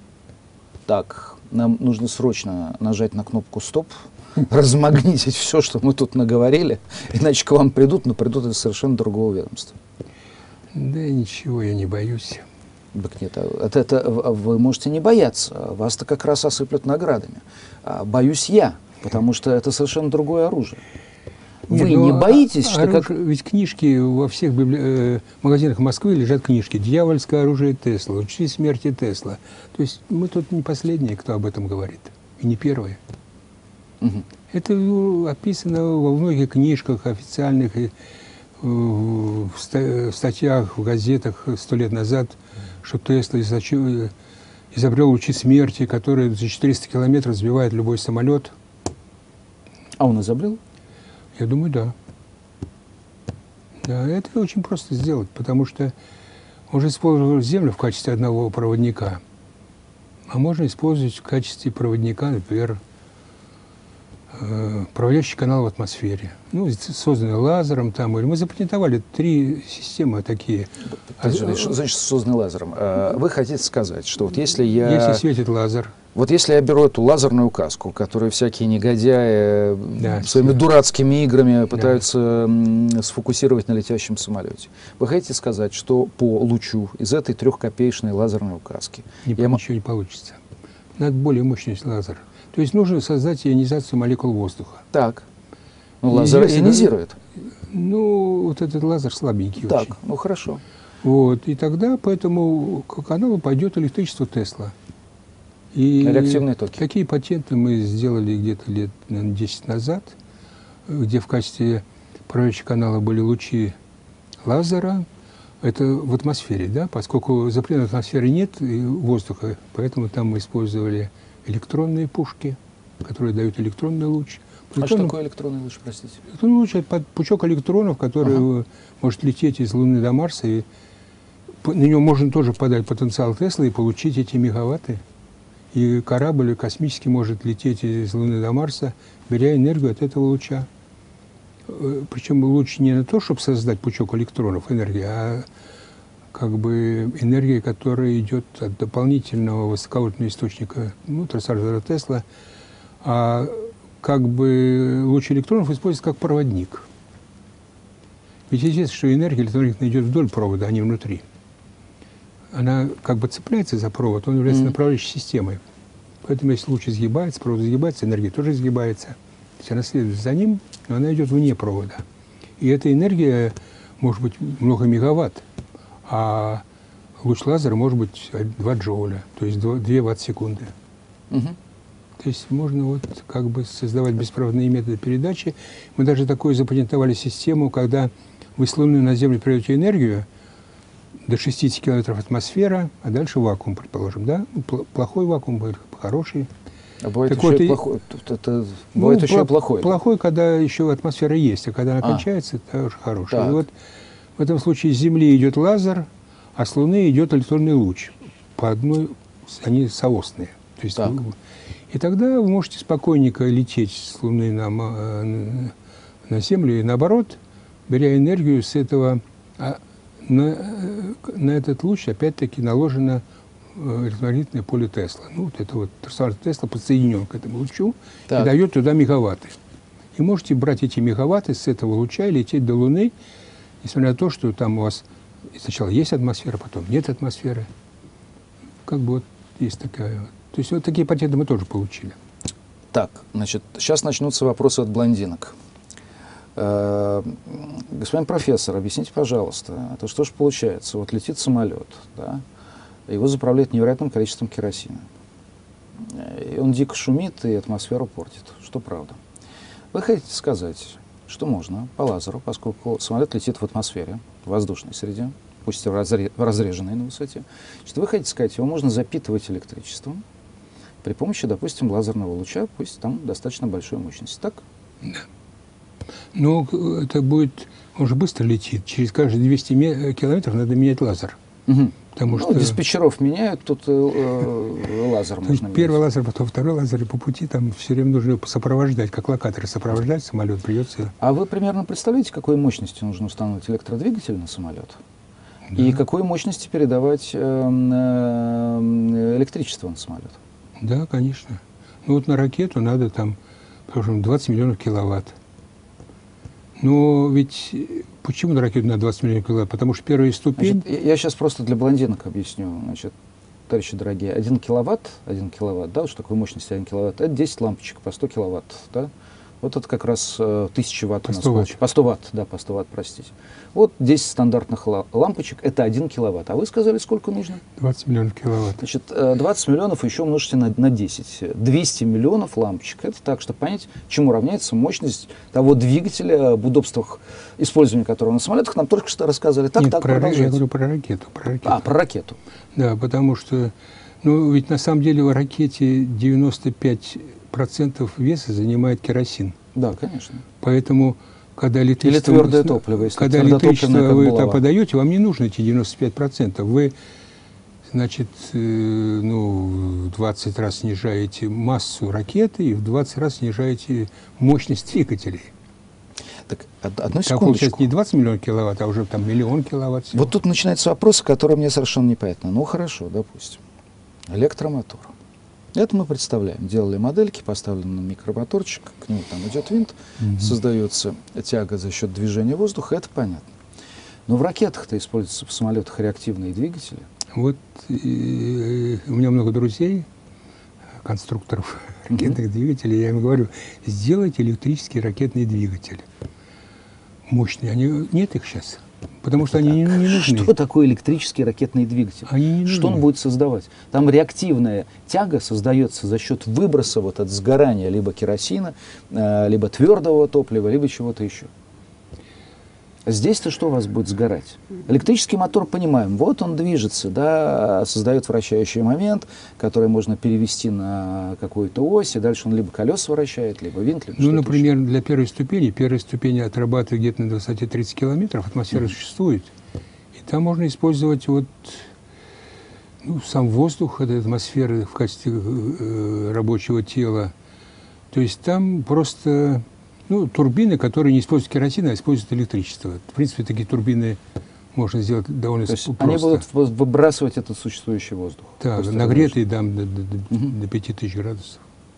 Так, нам нужно срочно нажать на кнопку «Стоп», размагнитить все, что мы тут наговорили, иначе к вам придут, но придут из совершенно другого ведомства. Да ничего, я не боюсь. Так нет, это вы можете не бояться, вас-то как раз осыплют наградами. Боюсь я, потому что это совершенно другое оружие. Вы не боитесь, что... Ведь книжки во всех магазинах Москвы лежат книжки «Дьявольское оружие Тесла», «Лучи смерти Тесла». То есть мы тут не последние, кто об этом говорит, и не первые. Угу. Это описано во многих книжках официальных, и в статьях, в газетах 100 лет назад, что Тесла изобрел лучи смерти, которые за 400 километров сбивают любой самолет. А он изобрел? Я думаю, да. Да, это очень просто сделать, потому что он же использовал Землю в качестве одного проводника. А можно использовать в качестве проводника, например, проводящий канал в атмосфере. Ну, созданный лазером там. Или мы запатентовали 3 системы такие. Что значит созданный лазером? Вы хотите сказать, что вот если я... Если светит лазер. Вот если я беру эту лазерную каску, которую всякие негодяи своими дурацкими играми пытаются сфокусировать на летящем самолете, вы хотите сказать, что по лучу из этой 3-копеечной лазерной каски... Ничего не получится. надо более мощный лазер. То есть нужно создать ионизацию молекул воздуха. Так. Ну, лазер ионизирует. Ну, вот этот лазер слабенький так, очень. ну хорошо. Вот, и тогда по этому каналу пойдет электричество Тесла. И реактивные токи. Такие патенты мы сделали где-то лет, наверное, 10 назад, где в качестве управляющего канала были лучи лазера. Это в атмосфере, да, поскольку запретной атмосферы нет воздуха, поэтому там мы использовали электронные пушки, которые дают электронный луч. А что такое электронный луч, простите? Электронный луч – это пучок электронов, который может лететь из Луны до Марса, и на него можно тоже подать потенциал Тесла и получить эти мегаватты. И корабль космический может лететь из Луны до Марса, беря энергию от этого луча. Причем луч не на то, чтобы создать пучок электронов энергии, а как бы энергия, которая идет от дополнительного высоковольтного источника, ну, трансформатора Тесла, а как бы луч электронов используется как проводник. Ведь известно, что энергия электромагнитная идет вдоль провода, а не внутри. Она как бы цепляется за провод, он является направляющей системой. Поэтому если луч изгибается, провод изгибается, энергия тоже изгибается. То есть она следует за ним, но она идет вне провода. И эта энергия может быть много мегаватт, а луч лазера может быть 2 джоуля, то есть 2 ватт-секунды. То есть можно вот как бы создавать беспроводные методы передачи. Мы даже такую запатентовали систему, когда вы с Луны на Землю передаете энергию, до 60 километров атмосфера, а дальше вакуум, предположим, да? Плохой вакуум, хороший. А бывает еще и плохой. Бывает еще и плохой. Плохой, когда еще атмосфера есть, а когда она кончается, это уже хороший. И вот в этом случае с Земли идет лазер, а с Луны идет электронный луч. По одной, они соосные. То есть, и тогда вы можете спокойненько лететь с Луны на Землю и наоборот, беря энергию с этого. На этот луч опять-таки наложено электромагнитное поле Тесла. Ну, вот это вот трансформатор Тесла подсоединен к этому лучу и дает туда мегаватты. И можете брать эти мегаватты с этого луча и лететь до Луны, несмотря на то, что там у вас сначала есть атмосфера, потом нет атмосферы. Как бы вот есть такая вот. То есть вот такие патенты мы тоже получили. Так, значит, сейчас начнутся вопросы от блондинок. Господин профессор, объясните, пожалуйста, это что же получается? Вот летит самолет, да, его заправляет невероятным количеством керосина. И он дико шумит и атмосферу портит, что правда. Вы хотите сказать, что можно по лазеру, поскольку самолет летит в атмосфере, в воздушной среде, пусть разреженной на высоте, значит, вы хотите сказать, его можно запитывать электричеством при помощи, допустим, лазерного луча, пусть там достаточно большой мощности, так? Да. Ну, это будет, он же быстро летит. Через каждые 200 километров надо менять лазер. Потому что диспетчеров меняют, тут лазер можно менять. Первый лазер, потом второй лазер, и по пути там все время нужно сопровождать, как локаторы сопровождать самолет, придется. А вы примерно представляете, какой мощности нужно установить электродвигатель на самолет? Да. И какой мощности передавать электричество на самолет? Да, конечно. Ну вот на ракету надо там, скажем, 20 миллионов киловатт. Но ведь почему на ракету на 20 миллионов киловатт? Потому что первая ступень... Значит, я сейчас просто для блондинок объясню. Значит, товарищи дорогие, 1 киловатт, да, вот что такое мощность 1 киловатт, это 10 лампочек по 100 киловатт, да? Вот это как раз 1000 ватт. По 100 ватт. По 100 ватт, да, по 100 ватт, простите. Вот 10 стандартных лампочек, это 1 киловатт. А вы сказали, сколько нужно? 20 миллионов киловатт. Значит, 20 миллионов еще умножьте на 10. 200 миллионов лампочек. Это так, чтобы понять, чему равняется мощность того двигателя, об удобствах использования которого на самолетах нам только что рассказали. Так, нет, так, продолжайте. Я говорю про ракету. А, про ракету. Да, потому что, ну, ведь на самом деле в ракете 95% веса занимает керосин. Да, конечно. Поэтому, когда электричество... Или твердое топливо. Если когда электричество вы там подаете, вам не нужно эти 95%. Вы, значит, ну, в 20 раз снижаете массу ракеты и в 20 раз снижаете мощность двигателей. Так, одну секундочку. Так получается не 20 миллионов киловатт, а уже там 1 миллион киловатт. Всего. Вот тут начинаются вопросы, которые мне совершенно непонятны. Ну, хорошо, допустим. Электромотор. Это мы представляем. Делали модельки, поставлены на микромоторчик, к нему там идет винт, создается тяга за счет движения воздуха, это понятно. Но в ракетах-то используются в самолетах реактивные двигатели. Вот у меня много друзей, конструкторов ракетных двигателей, я им говорю, сделайте электрический ракетный двигатель. Мощные. Нет их сейчас. Потому что они не нужны. Что такое электрический ракетный двигатель? Что он будет создавать? Там реактивная тяга создается за счет выброса вот от сгорания либо керосина, либо твердого топлива, либо чего-то еще. Здесь-то что у вас будет сгорать? Электрический мотор, понимаем, вот он движется, да, создает вращающий момент, который можно перевести на какую-то ось, и дальше он либо колеса вращает, либо винт, либо что-то например, еще. для первой ступени отрабатывает где-то на высоте 30 километров, атмосфера существует, и там можно использовать вот, сам воздух этой атмосферы в качестве рабочего тела. То есть там просто... турбины, которые не используют керосин, а используют электричество. В принципе, такие турбины можно сделать довольно просто. Они будут выбрасывать этот существующий воздух. Да, нагретый до 5000 градусов.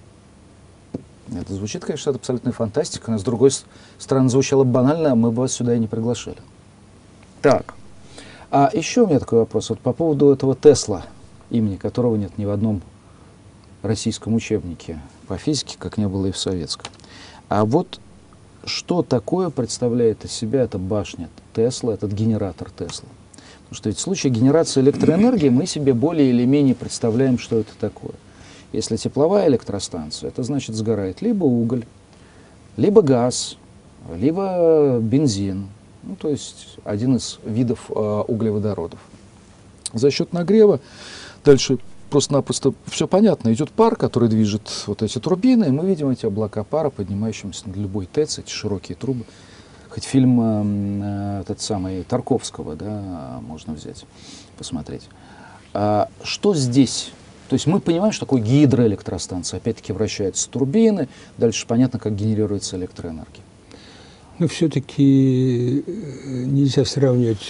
Это звучит, конечно, это абсолютная фантастика, но с другой стороны звучало банально, мы бы вас сюда и не приглашали. Так, а еще у меня такой вопрос вот по поводу этого Тесла, имени которого нет ни в одном российском учебнике по физике, как не было и в советском. А вот что такое представляет из себя эта башня Тесла, этот генератор Тесла? Потому что ведь в случае генерации электроэнергии мы себе более или менее представляем, что это такое. Если тепловая электростанция, это значит сгорает либо уголь, либо газ, либо бензин. То есть один из видов углеводородов. За счет нагрева дальше просто-напросто все понятно. Идет пар, который движет вот эти турбины, и мы видим эти облака пара, поднимающиеся над любой ТЭЦ, эти широкие трубы. Хоть фильм этот самый Тарковского, да, можно взять, посмотреть. А что здесь? То есть мы понимаем, что такое гидроэлектростанция. Опять-таки вращаются турбины, дальше понятно, как генерируется электроэнергия. Но все-таки нельзя сравнивать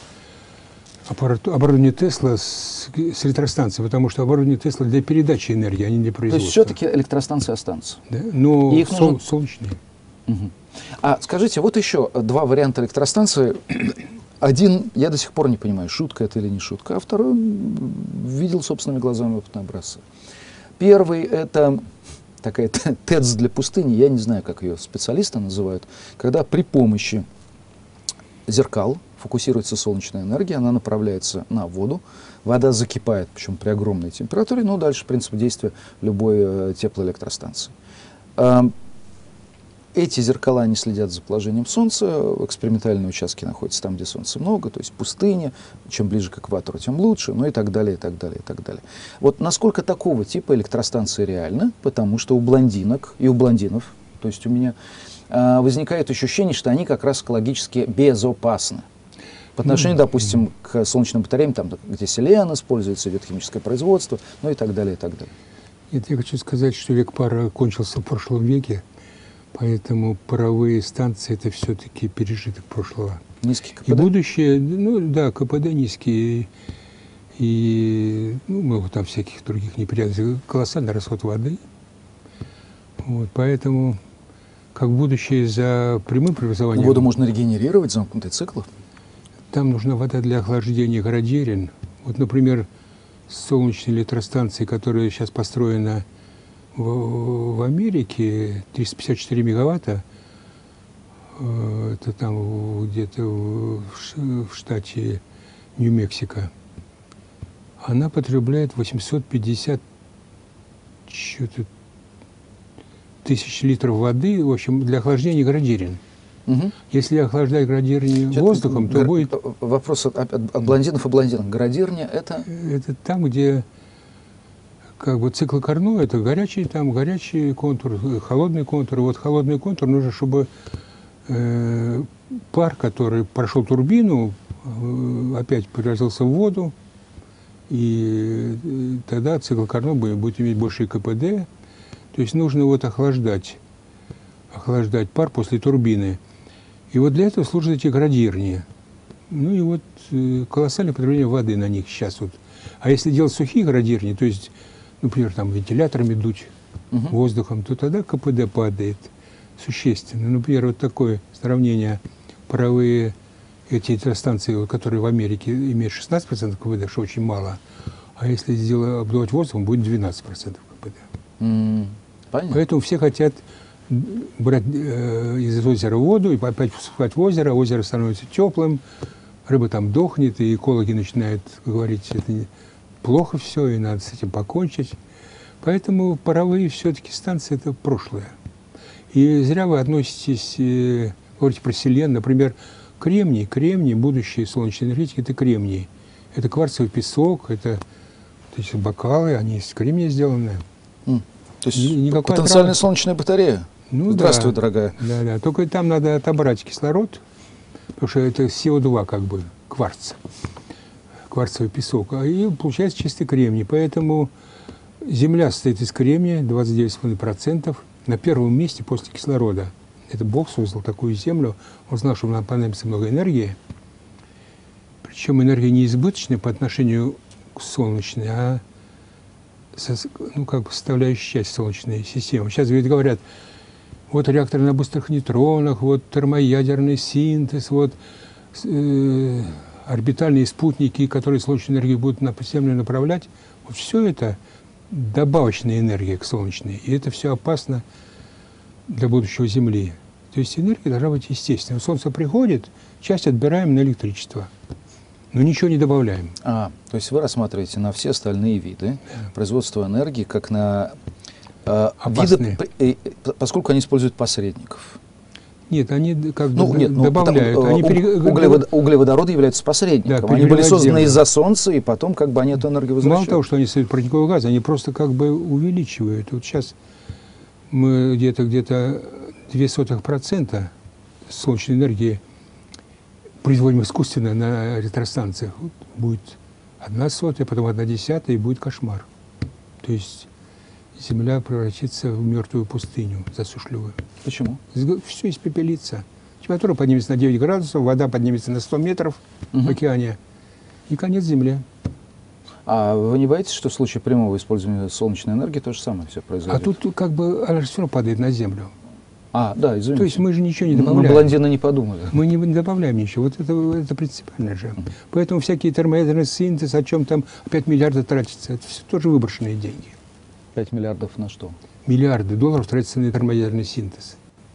оборудование Тесла с электростанцией, потому что оборудование Тесла для передачи энергии, а не для производства. То есть все-таки электростанции останутся? Да, но их нужно... солнечные. Угу. А скажите, вот еще два варианта электростанции. Один, я до сих пор не понимаю, шутка это или не шутка, а второй видел собственными глазами опытные образцы. Первый — это такая ТЭЦ для пустыни, я не знаю, как ее специалисты называют, когда при помощи зеркал фокусируется солнечная энергия, она направляется на воду, вода закипает, причем при огромной температуре, дальше принцип действия любой теплоэлектростанции. Эти зеркала не следят за положением Солнца, экспериментальные участки находятся там, где Солнца много, то есть пустыня, чем ближе к экватору, тем лучше, и так далее, и так далее, и так далее. Вот насколько такого типа электростанции реально, потому что у блондинок и у блондинов, то есть у меня возникает ощущение, что они как раз экологически безопасны. По отношению, допустим, к солнечным батареям, там, где селен используется, идет химическое производство, и так далее, и так далее. Нет, я хочу сказать, что век пара кончился в прошлом веке, поэтому паровые станции — это все-таки пережиток прошлого. Низкий КПД? И будущее, КПД низкий, и много там всяких других неприятностей, колоссальный расход воды. Поэтому, как будущее за прямым преобразованием... Воду можно регенерировать, замкнутый цикл? Там нужна вода для охлаждения градиерин. Например, солнечные электростанции, которая сейчас построена в Америке, 354 мегаватта, это там где-то в штате Нью-Мексико, она потребляет 850 тысяч литров воды, в общем, для охлаждения градиерин. Угу. Если охлаждать градирни воздухом, то будет... Вопрос от блондинов и блондинок. Градирня — это... Это там, где цикл Карно, это горячий контур, холодный контур. Холодный контур нужно, чтобы пар, который прошел турбину, опять превратился в воду, и тогда цикл Карно будет иметь больший КПД. То есть нужно охлаждать пар после турбины. И для этого служат эти градирни. Колоссальное потребление воды на них сейчас. А если делать сухие градирни, то есть, например, там вентиляторами дуть воздухом, то тогда КПД падает существенно. Например, такое сравнение: паровые эти электростанции, которые в Америке имеют 16% КПД, что очень мало, а если обдувать воздухом, будет 12% КПД. Понятно. Поэтому все хотят брать из озера воду и опять спускать в озеро, озеро становится теплым, рыба там дохнет, и экологи начинают говорить, это плохо все, и надо с этим покончить. Поэтому паровые все-таки станции – это прошлое. И зря вы относитесь, говорите про селен, например, кремний, будущее солнечной энергетики – это кремний. Это кварцевый песок, это эти бокалы, они из кремния сделаны. То есть потенциальная солнечная батарея. Ну, здравствуй, да, дорогая. Да. Только там надо отобрать кислород, потому что это СО2 как бы, кварцевый песок, и получается чистый кремний. Поэтому Земля состоит из кремния, 29,5%, на первом месте после кислорода. Это Бог создал такую Землю, он знал, что нам понадобится много энергии. Причем энергия не избыточная по отношению к солнечной, а как бы составляющая часть Солнечной системы. Сейчас ведь говорят, вот реакторы на быстрых нейтронах, вот термоядерный синтез, вот орбитальные спутники, которые солнечную энергию будут на Землю направлять. Вот все это добавочная энергия к солнечной, и это все опасно для будущего Земли. То есть энергия должна быть естественной. Солнце приходит, часть отбираем на электричество, но ничего не добавляем. То есть вы рассматриваете на все остальные виды производства энергии как на виды, поскольку они используют посредников. Нет, они как бы добавляют. Углеводороды являются посредником. Да, они были созданы из-за Солнца, и потом как бы они эту энергию возвращают. Мало того, что они создают парниковый газ, они просто как бы увеличивают. Вот сейчас мы где-то 0,02% солнечной энергии производим искусственно на электростанциях. Вот будет 0,01, потом 0,1, и будет кошмар. То есть Земля превратится в мертвую пустыню засушливую. Почему? Все испепелится. Температура поднимется на 9 градусов, вода поднимется на 100 метров в океане, и конец Земле. А вы не боитесь, что в случае прямого использования солнечной энергии то же самое все произойдет? А тут как бы она же все равно падает на Землю. Да, извините. То есть мы же ничего не добавляем. Мы блондины не подумали. Мы не добавляем ничего. Вот это принципиально же. Поэтому всякие термоядерный синтез, о чем там 5 миллиардов тратится, это все тоже выброшенные деньги. 5 миллиардов на что? Миллиарды долларов тратятся на термоядерный синтез.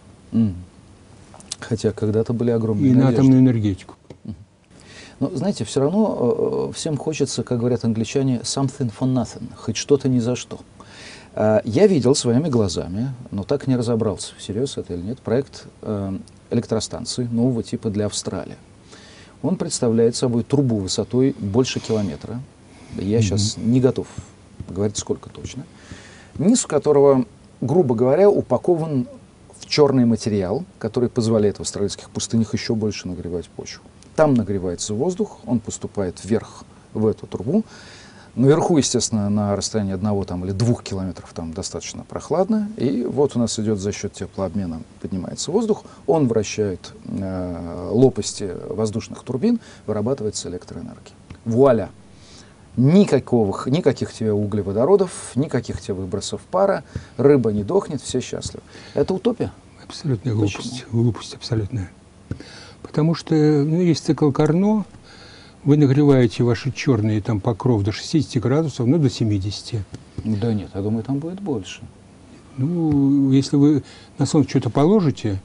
Хотя когда-то были огромные надежды. И на атомную энергетику. Но, знаете, все равно всем хочется, как говорят англичане, something for nothing, хоть что-то ни за что. Я видел своими глазами, но так и не разобрался, всерьез это или нет, проект электростанции нового типа для Австралии. Он представляет собой трубу высотой больше километра. Я сейчас не готов говорить, сколько точно. Низ которого, грубо говоря, упакован в черный материал, который позволяет в австралийских пустынях еще больше нагревать почву. Там нагревается воздух, он поступает вверх в эту трубу. Наверху, естественно, на расстоянии 1 или 2 километров там достаточно прохладно. И вот у нас идет за счет теплообмена, поднимается воздух, он вращает лопасти воздушных турбин, вырабатывается электроэнергия. Вуаля! Никаких тебе углеводородов, никаких тебе выбросов пара, рыба не дохнет, все счастливы. Это утопия? Абсолютная глупость. Глупость абсолютная. Потому что есть цикл Карно, вы нагреваете ваши черные там покров до 60 градусов, до 70. Да нет, я думаю, там будет больше. Если вы на солнце что-то положите,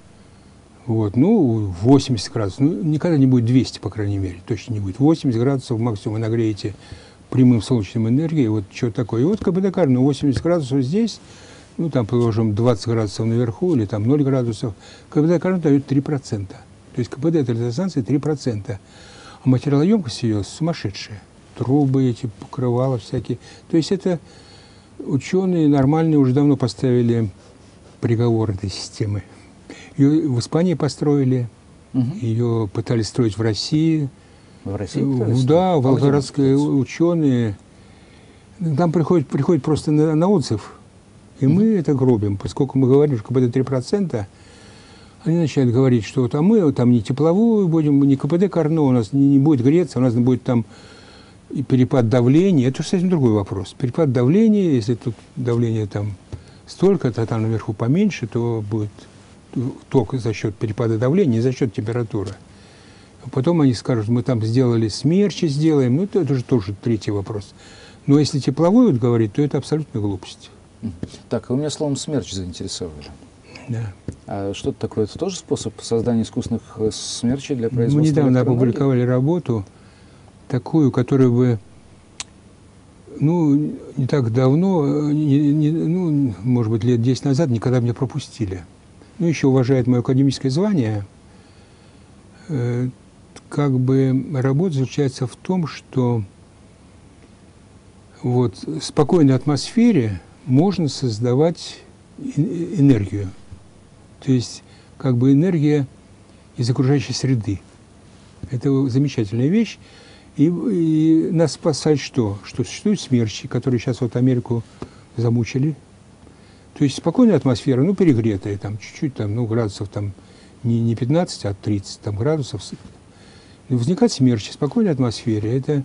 80 градусов, никогда не будет 200, по крайней мере, точно не будет. 80 градусов максимум вы нагреете прямым солнечной энергией, что такое. И вот КПД Карно 80 градусов здесь, там, положим, 20 градусов наверху или там 0 градусов, КПД Карно дает 3%. То есть КПД этой электростанции 3%. А материалоемкость ее сумасшедшая. Трубы эти, покрывала всякие. То есть это ученые нормальные уже давно поставили приговор этой системы. Ее в Испании построили, ее пытались строить в России. В России? Да, волгоградские ученые. Там приходит просто на отзыв, и мы это гробим. Поскольку мы говорим, что КПД 3%, они начинают говорить, что мы там не тепловую будем, не КПД Карно, у нас не будет греться, у нас будет там и перепад давления. Это совсем другой вопрос. Перепад давления, если тут давление там столько-то, там наверху поменьше, то будет ток за счет перепада давления, не за счет температуры. А потом они скажут, мы там сделали смерчи, сделаем. Это же тоже третий вопрос. Но если тепловую говорить, то это абсолютно глупость. Так, вы меня словом «смерч» заинтересовали. Да. А что это такое? Это тоже способ создания искусственных смерчей для Мы производства недавно электроэнергии? опубликовали работу, такую, которую бы, ну, не так давно, ну, может быть, лет 10 назад никогда бы не пропустили. Ну, еще уважает мое академическое звание. Как бы работа заключается в том, что вот в спокойной атмосфере можно создавать энергию. То есть как бы энергия из окружающей среды. Это замечательная вещь. И нас спасает что? Что существуют смерчи, которые сейчас вот Америку замучили. То есть спокойная атмосфера, ну, перегретая, там, чуть-чуть, там, ну, градусов, там, не 15, а 30 там, градусов. И возникают смерчи в спокойной атмосфере. Это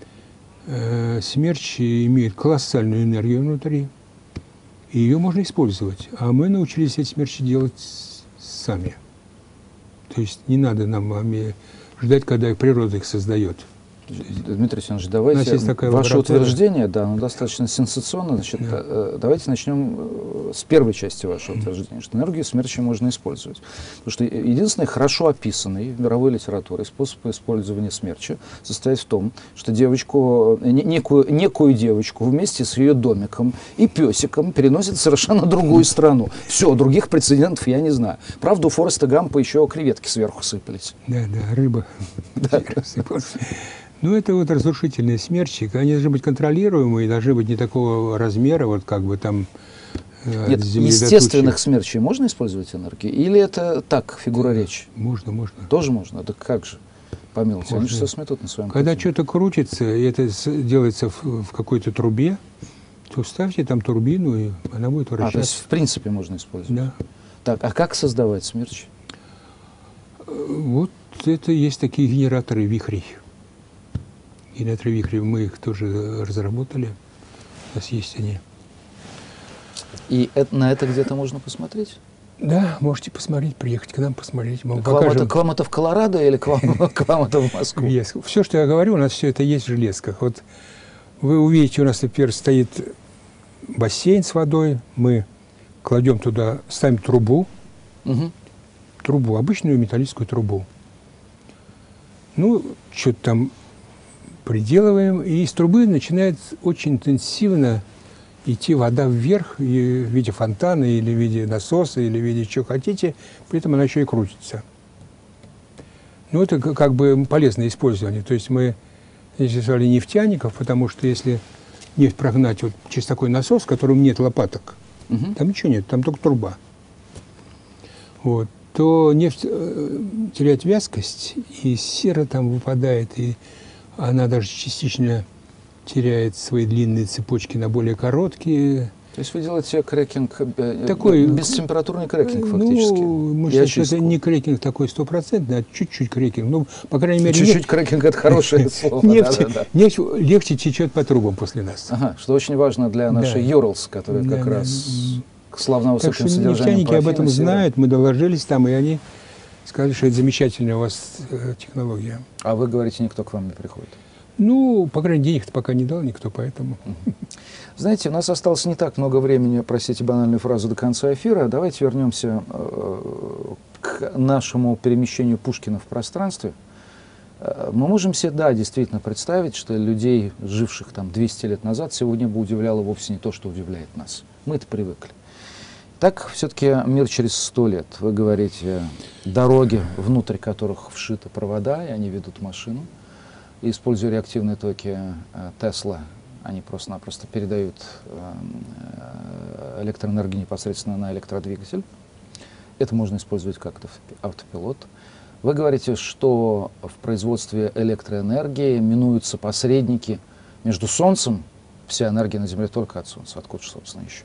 смерчи имеют колоссальную энергию внутри, и ее можно использовать. А мы научились эти смерчи делать сами. То есть не надо нам ждать, когда природа их создает. Дмитрий Александрович, давайте ваше утверждение, да, оно достаточно сенсационно. Значит, давайте начнем с первой части вашего утверждения, что энергию смерчи можно использовать. Потому что единственный хорошо описанный в мировой литературе способ использования смерча состоит в том, что девочку, некую девочку вместе с ее домиком и песиком переносят в совершенно другую страну. Все, других прецедентов я не знаю. Правда, у Фореста Гампа еще креветки сверху сыпались. Да, рыба сыпалась. Ну, это вот разрушительные смерчи. Они должны быть контролируемые, должны быть не такого размера, вот как бы там Нет, естественных смерчей можно использовать энергию? Или это так, фигура речи? Можно. Тоже можно? Да как же? Помилуйте, они же все сметут на своем Когда пути. что-то крутится, и это делается в какой-то трубе, то ставьте там турбину, и она будет вращаться. То есть в принципе можно использовать? Да. Так, а как создавать смерч? Вот это есть такие генераторы вихрей. Генераторы вихрей, мы их тоже разработали. У нас есть они. И на это где-то можно посмотреть? Да, можете посмотреть, приехать к нам посмотреть. Мы к вам это в Колорадо или к вам это в Москву? Все, что я говорю, у нас все это есть в Железках. Вот вы увидите, у нас, например, стоит бассейн с водой. Мы кладем туда, ставим трубу, обычную металлическую трубу. Ну, что-то там приделываем, и из трубы начинает очень интенсивно идти вода вверх в виде фонтана, или в виде насоса, или в виде чего хотите, при этом она еще и крутится. Ну, это как бы полезное использование. То есть мы здесь использовали нефтяников, потому что если нефть прогнать вот через такой насос, в котором нет лопаток, там ничего нет, там только труба, вот, то нефть теряет вязкость, и сера там выпадает, и она даже частично теряет свои длинные цепочки на более короткие. То есть вы делаете крекинг, такой, бестемпературный крекинг фактически? Ну, мы считаем, что это не крекинг такой стопроцентный, а чуть-чуть крекинг. Ну, по крайней мере... Чуть-чуть крекинг – это хорошее слово. Нефть легче течет по трубам после нас. Ага, что очень важно для нашей Юрлс, которая как раз славно высоким содержанием парафина. Нефтяники об этом знают, мы доложились там, и они сказали, что это замечательная у вас технология. А вы говорите, никто к вам не приходит? Ну, по крайней мере, денег-то пока не дал никто, поэтому... Знаете, у нас осталось не так много времени, простите банальную фразу, до конца эфира. Давайте вернемся к нашему перемещению Пушкина в пространстве. Мы можем себе, да, действительно представить, что людей, живших там 200 лет назад, сегодня бы удивляло вовсе не то, что удивляет нас. Мы-то привыкли. Так, все-таки мир через 100 лет. Вы говорите, дороги, внутрь которых вшиты провода, и они ведут машину. И, используя реактивные токи Тесла, они просто-напросто передают электроэнергию непосредственно на электродвигатель. Это можно использовать как автопилот. Вы говорите, что в производстве электроэнергии минуются посредники между Солнцем, вся энергия на Земле только от Солнца, откуда же, собственно, еще,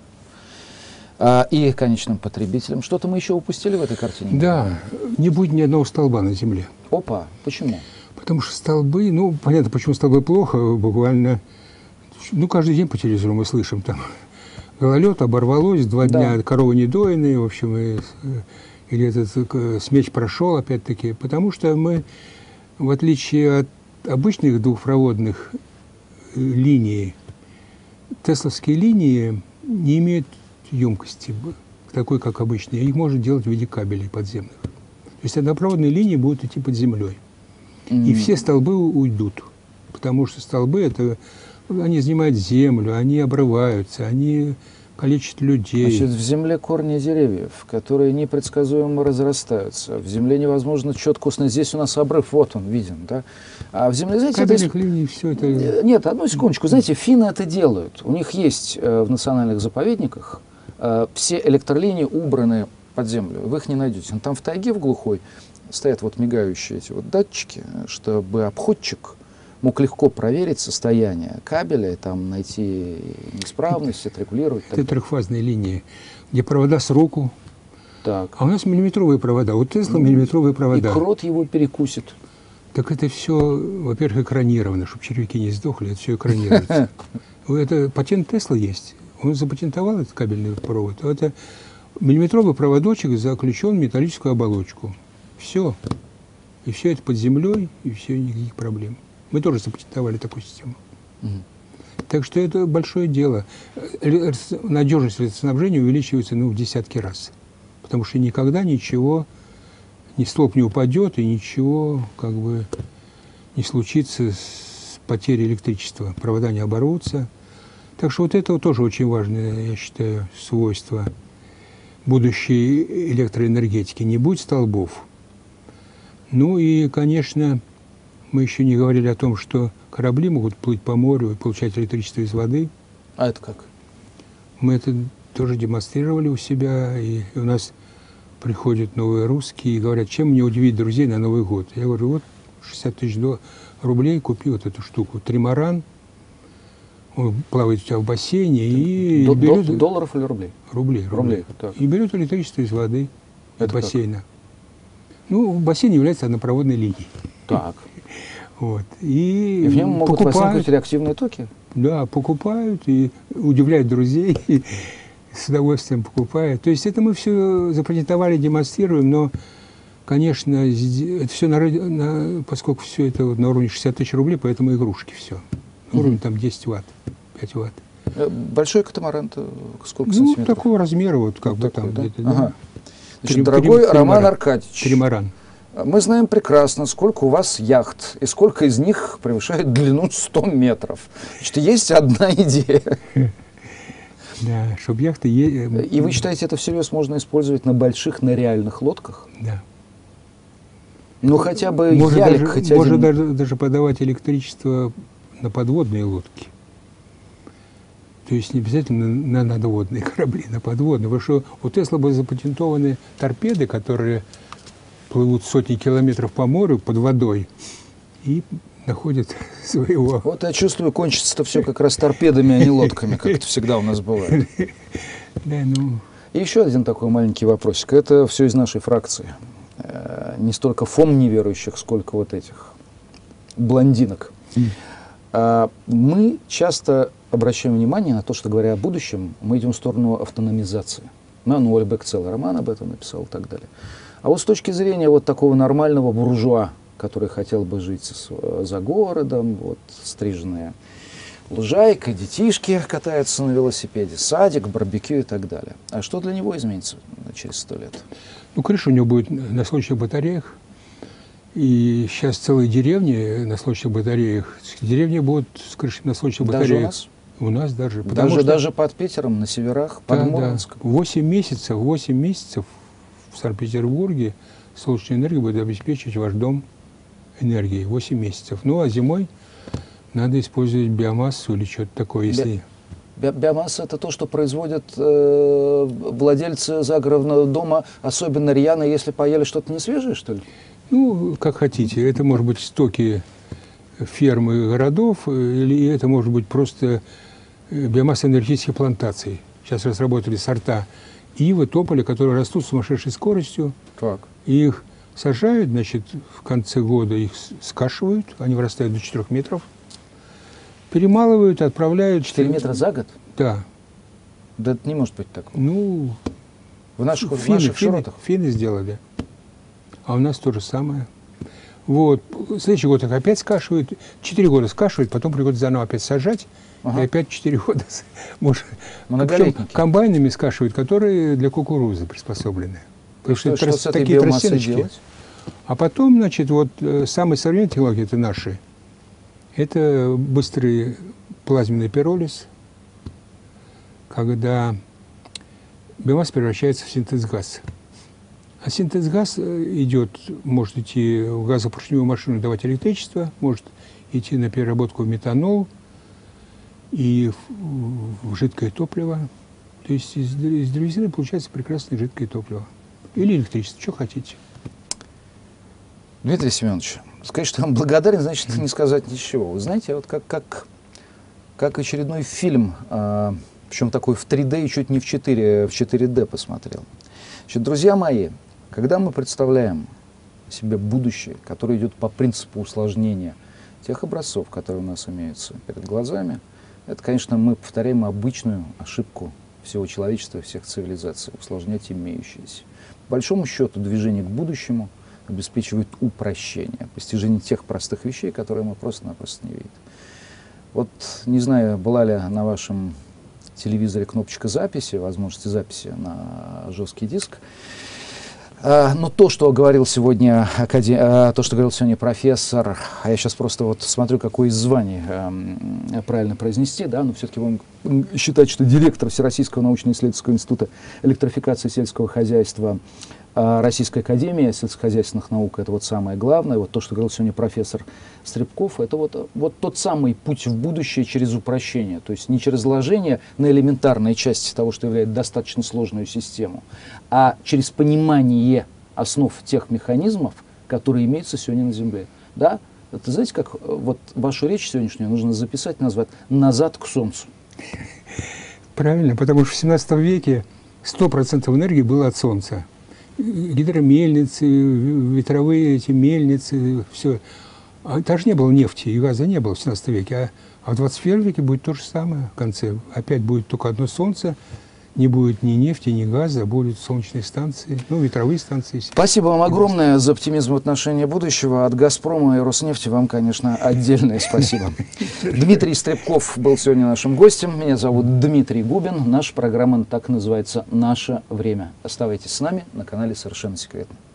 и конечным потребителем. Что-то мы еще упустили в этой картине? Да, не будет ни одного столба на Земле. Опа, почему? Потому что столбы, ну, понятно, почему столбы плохо, буквально, ну, каждый день по телевизору мы слышим там, гололед, оборвалось, 2 дня коровы недоенные, в общем, или этот смерч прошел, опять-таки, потому что мы, в отличие от обычных двухпроводных линий, тесловские линии не имеют емкости такой, как обычные. Их можно делать в виде кабелей подземных. То есть однопроводные линии будут идти под землей. И все столбы уйдут. Потому что столбы, они занимают землю, они обрываются, они калечат людей. Значит, в земле корни деревьев, которые непредсказуемо разрастаются. В земле невозможно четко установить. Здесь у нас обрыв, вот он виден, да? А в земле, знаете, кабельных линий, все это... Нет, одну секундочку. Знаете, финны это делают. У них есть в национальных заповедниках все электролинии убраны под землю. Вы их не найдете. Там в тайге, в глухой, стоят вот мигающие эти вот датчики, чтобы обходчик мог легко проверить состояние кабеля, там найти неисправность, отрегулировать. Это трехфазные линии, где провода с руку. Так. А у нас миллиметровые провода. У Тесла миллиметровые провода. И крот его перекусит. Так это все, во-первых, экранировано, чтобы червяки не сдохли, это все экранируется. Это патент Тесла есть. Он запатентовал этот кабельный провод. Это миллиметровый проводочек заключен в металлическую оболочку. Все. И все это под землей, и все, никаких проблем. Мы тоже запатентовали такую систему. Так что это большое дело. Надежность электроснабжения увеличивается в десятки раз. Потому что никогда ничего, ни столб не упадет, и ничего не случится с потерей электричества. Провода не оборвутся. Так что вот это тоже очень важное, я считаю, свойство будущей электроэнергетики. Не будет столбов. Ну и, конечно, мы еще не говорили о том, что корабли могут плыть по морю и получать электричество из воды. А это как? Мы это тоже демонстрировали у себя, и у нас приходят новые русские и говорят, чем мне удивить друзей на Новый год. Я говорю, вот 60 тысяч рублей купи вот эту штуку. Тримаран, он плавает у тебя в бассейне и берет... Долларов или рублей? Рублей. Так. И берет электричество из воды, из бассейна. Как? Ну, бассейн является однопроводной линией. Так. Вот. И в нем могут возникнуть реактивные токи? Да, покупают и удивляют друзей, и с удовольствием покупают. То есть это мы все запатентовали, демонстрируем, но, конечно, это все поскольку все это на уровне 60 тысяч рублей, поэтому игрушки все. На уровне там 10 ватт, 5 ватт. Большой катамаран, сколько сантиметров? Такого размера, вот как бы там да? где-то. Ага. Да. Значит, дорогой Роман Аркадьевич, Тримаран. Мы знаем прекрасно, сколько у вас яхт, и сколько из них превышает длину 100 метров. Значит, есть одна идея. Да, чтобы яхты... И вы считаете, это всерьез можно использовать на больших, на реальных лодках? Да. Ну, хотя бы ялик, можно даже подавать электричество на подводные лодки. То есть не обязательно на надводные корабли, на подводные. Потому что у Тесла были запатентованы торпеды, которые плывут сотни километров по морю под водой и находят своего. Вот я чувствую, кончится-то все как раз торпедами, а не лодками, как это всегда у нас бывает. Да, ну. И еще один такой маленький вопросик. Это все из нашей фракции. Не столько фом неверующих, сколько вот этих блондинок. Мы часто обращаем внимание на то, что, говоря о будущем, мы идем в сторону автономизации. Ольбек целый роман об этом написал и так далее. А вот с точки зрения вот такого нормального буржуа, который хотел бы жить за городом, вот стриженная лужайка, детишки катаются на велосипеде, садик, барбекю и так далее. А что для него изменится через 100 лет? Ну, крыша у него будет на солнечных батареях. И сейчас целые деревни на солнечных батареях. Деревни будут с крышей на солнечных батареях. Даже у нас? У нас даже. Даже под Питером, на северах, под Мурманском. 8 месяцев в Санкт-Петербурге солнечную энергию будет обеспечивать ваш дом энергией. 8 месяцев. Ну, а зимой надо использовать биомассу или что-то такое, если... Биомасса – это то, что производят владельцы загородного дома, особенно рьяно, если поели что-то несвежее, что ли? Ну, как хотите. Это может быть стоки фермы городов, или это может быть просто биомасса энергетических плантаций. Сейчас разработали сорта ивы, тополя, которые растут с сумасшедшей скоростью. Так. И их сажают, значит, в конце года их скашивают, они вырастают до 4 метров, перемалывают, отправляют... 4 метра за год? Да. Да это не может быть такого. Ну, в наших широтах. Финны сделали. А у нас то же самое. Вот. Следующий год их опять скашивают. 4 года скашивают, потом приходится заново опять сажать. И опять 4 года Многолетники. Комбайнами скашивают, которые для кукурузы приспособлены. Потому что с этой биомассой делать? А потом, значит, вот самые современные технологии, это наши. Это быстрый плазменный пиролиз, когда биомасса превращается в синтез-газ. А синтез-газ идет, может идти в газопоршневую машину, давать электричество, может идти на переработку в метанол и в жидкое топливо. То есть из древесины получается прекрасное жидкое топливо. Или электричество, что хотите. Дмитрий Семенович, сказать, что я вам благодарен, значит не сказать ничего. Вы знаете, вот как очередной фильм, причем такой в 3D и чуть не в 4D посмотрел. Значит, друзья мои, когда мы представляем себе будущее, которое идет по принципу усложнения тех образцов, которые у нас имеются перед глазами, это, конечно, мы повторяем обычную ошибку всего человечества, всех цивилизаций, усложнять имеющиеся. По большому счету, движение к будущему обеспечивает упрощение, постижение тех простых вещей, которые мы просто-напросто не видим. Вот не знаю, была ли на вашем телевизоре кнопочка записи, возможности записи на жесткий диск. Но то, что говорил сегодня профессор, а я сейчас просто вот смотрю, какое из званий правильно произнести, да, но все-таки будем считать, что директор Всероссийского научно-исследовательского института электрификации сельского хозяйства Российской академии сельскохозяйственных наук, это вот самое главное. Вот то, что говорил сегодня профессор Стребков, это вот тот самый путь в будущее через упрощение. То есть не через вложение на элементарные части того, что является достаточно сложную систему, а через понимание основ тех механизмов, которые имеются сегодня на Земле. Да? Это, знаете, как вот вашу речь сегодняшнюю нужно записать, назвать «Назад к Солнцу». Правильно, потому что в 17 веке 100% энергии было от Солнца. Гидромельницы, ветровые эти мельницы, все. А даже не было нефти и газа не было в 17 веке. А в 21 веке будет то же самое в конце. Опять будет только одно солнце, не будет ни нефти, ни газа, а будут солнечные станции, ну, ветровые станции. Спасибо вам огромное за оптимизм в отношении будущего. От «Газпрома» и «Роснефти» вам, конечно, отдельное спасибо. Дмитрий Стребков был сегодня нашим гостем. Меня зовут Дмитрий Губин. Наша программа так называется «Наше время». Оставайтесь с нами на канале «Совершенно секретно».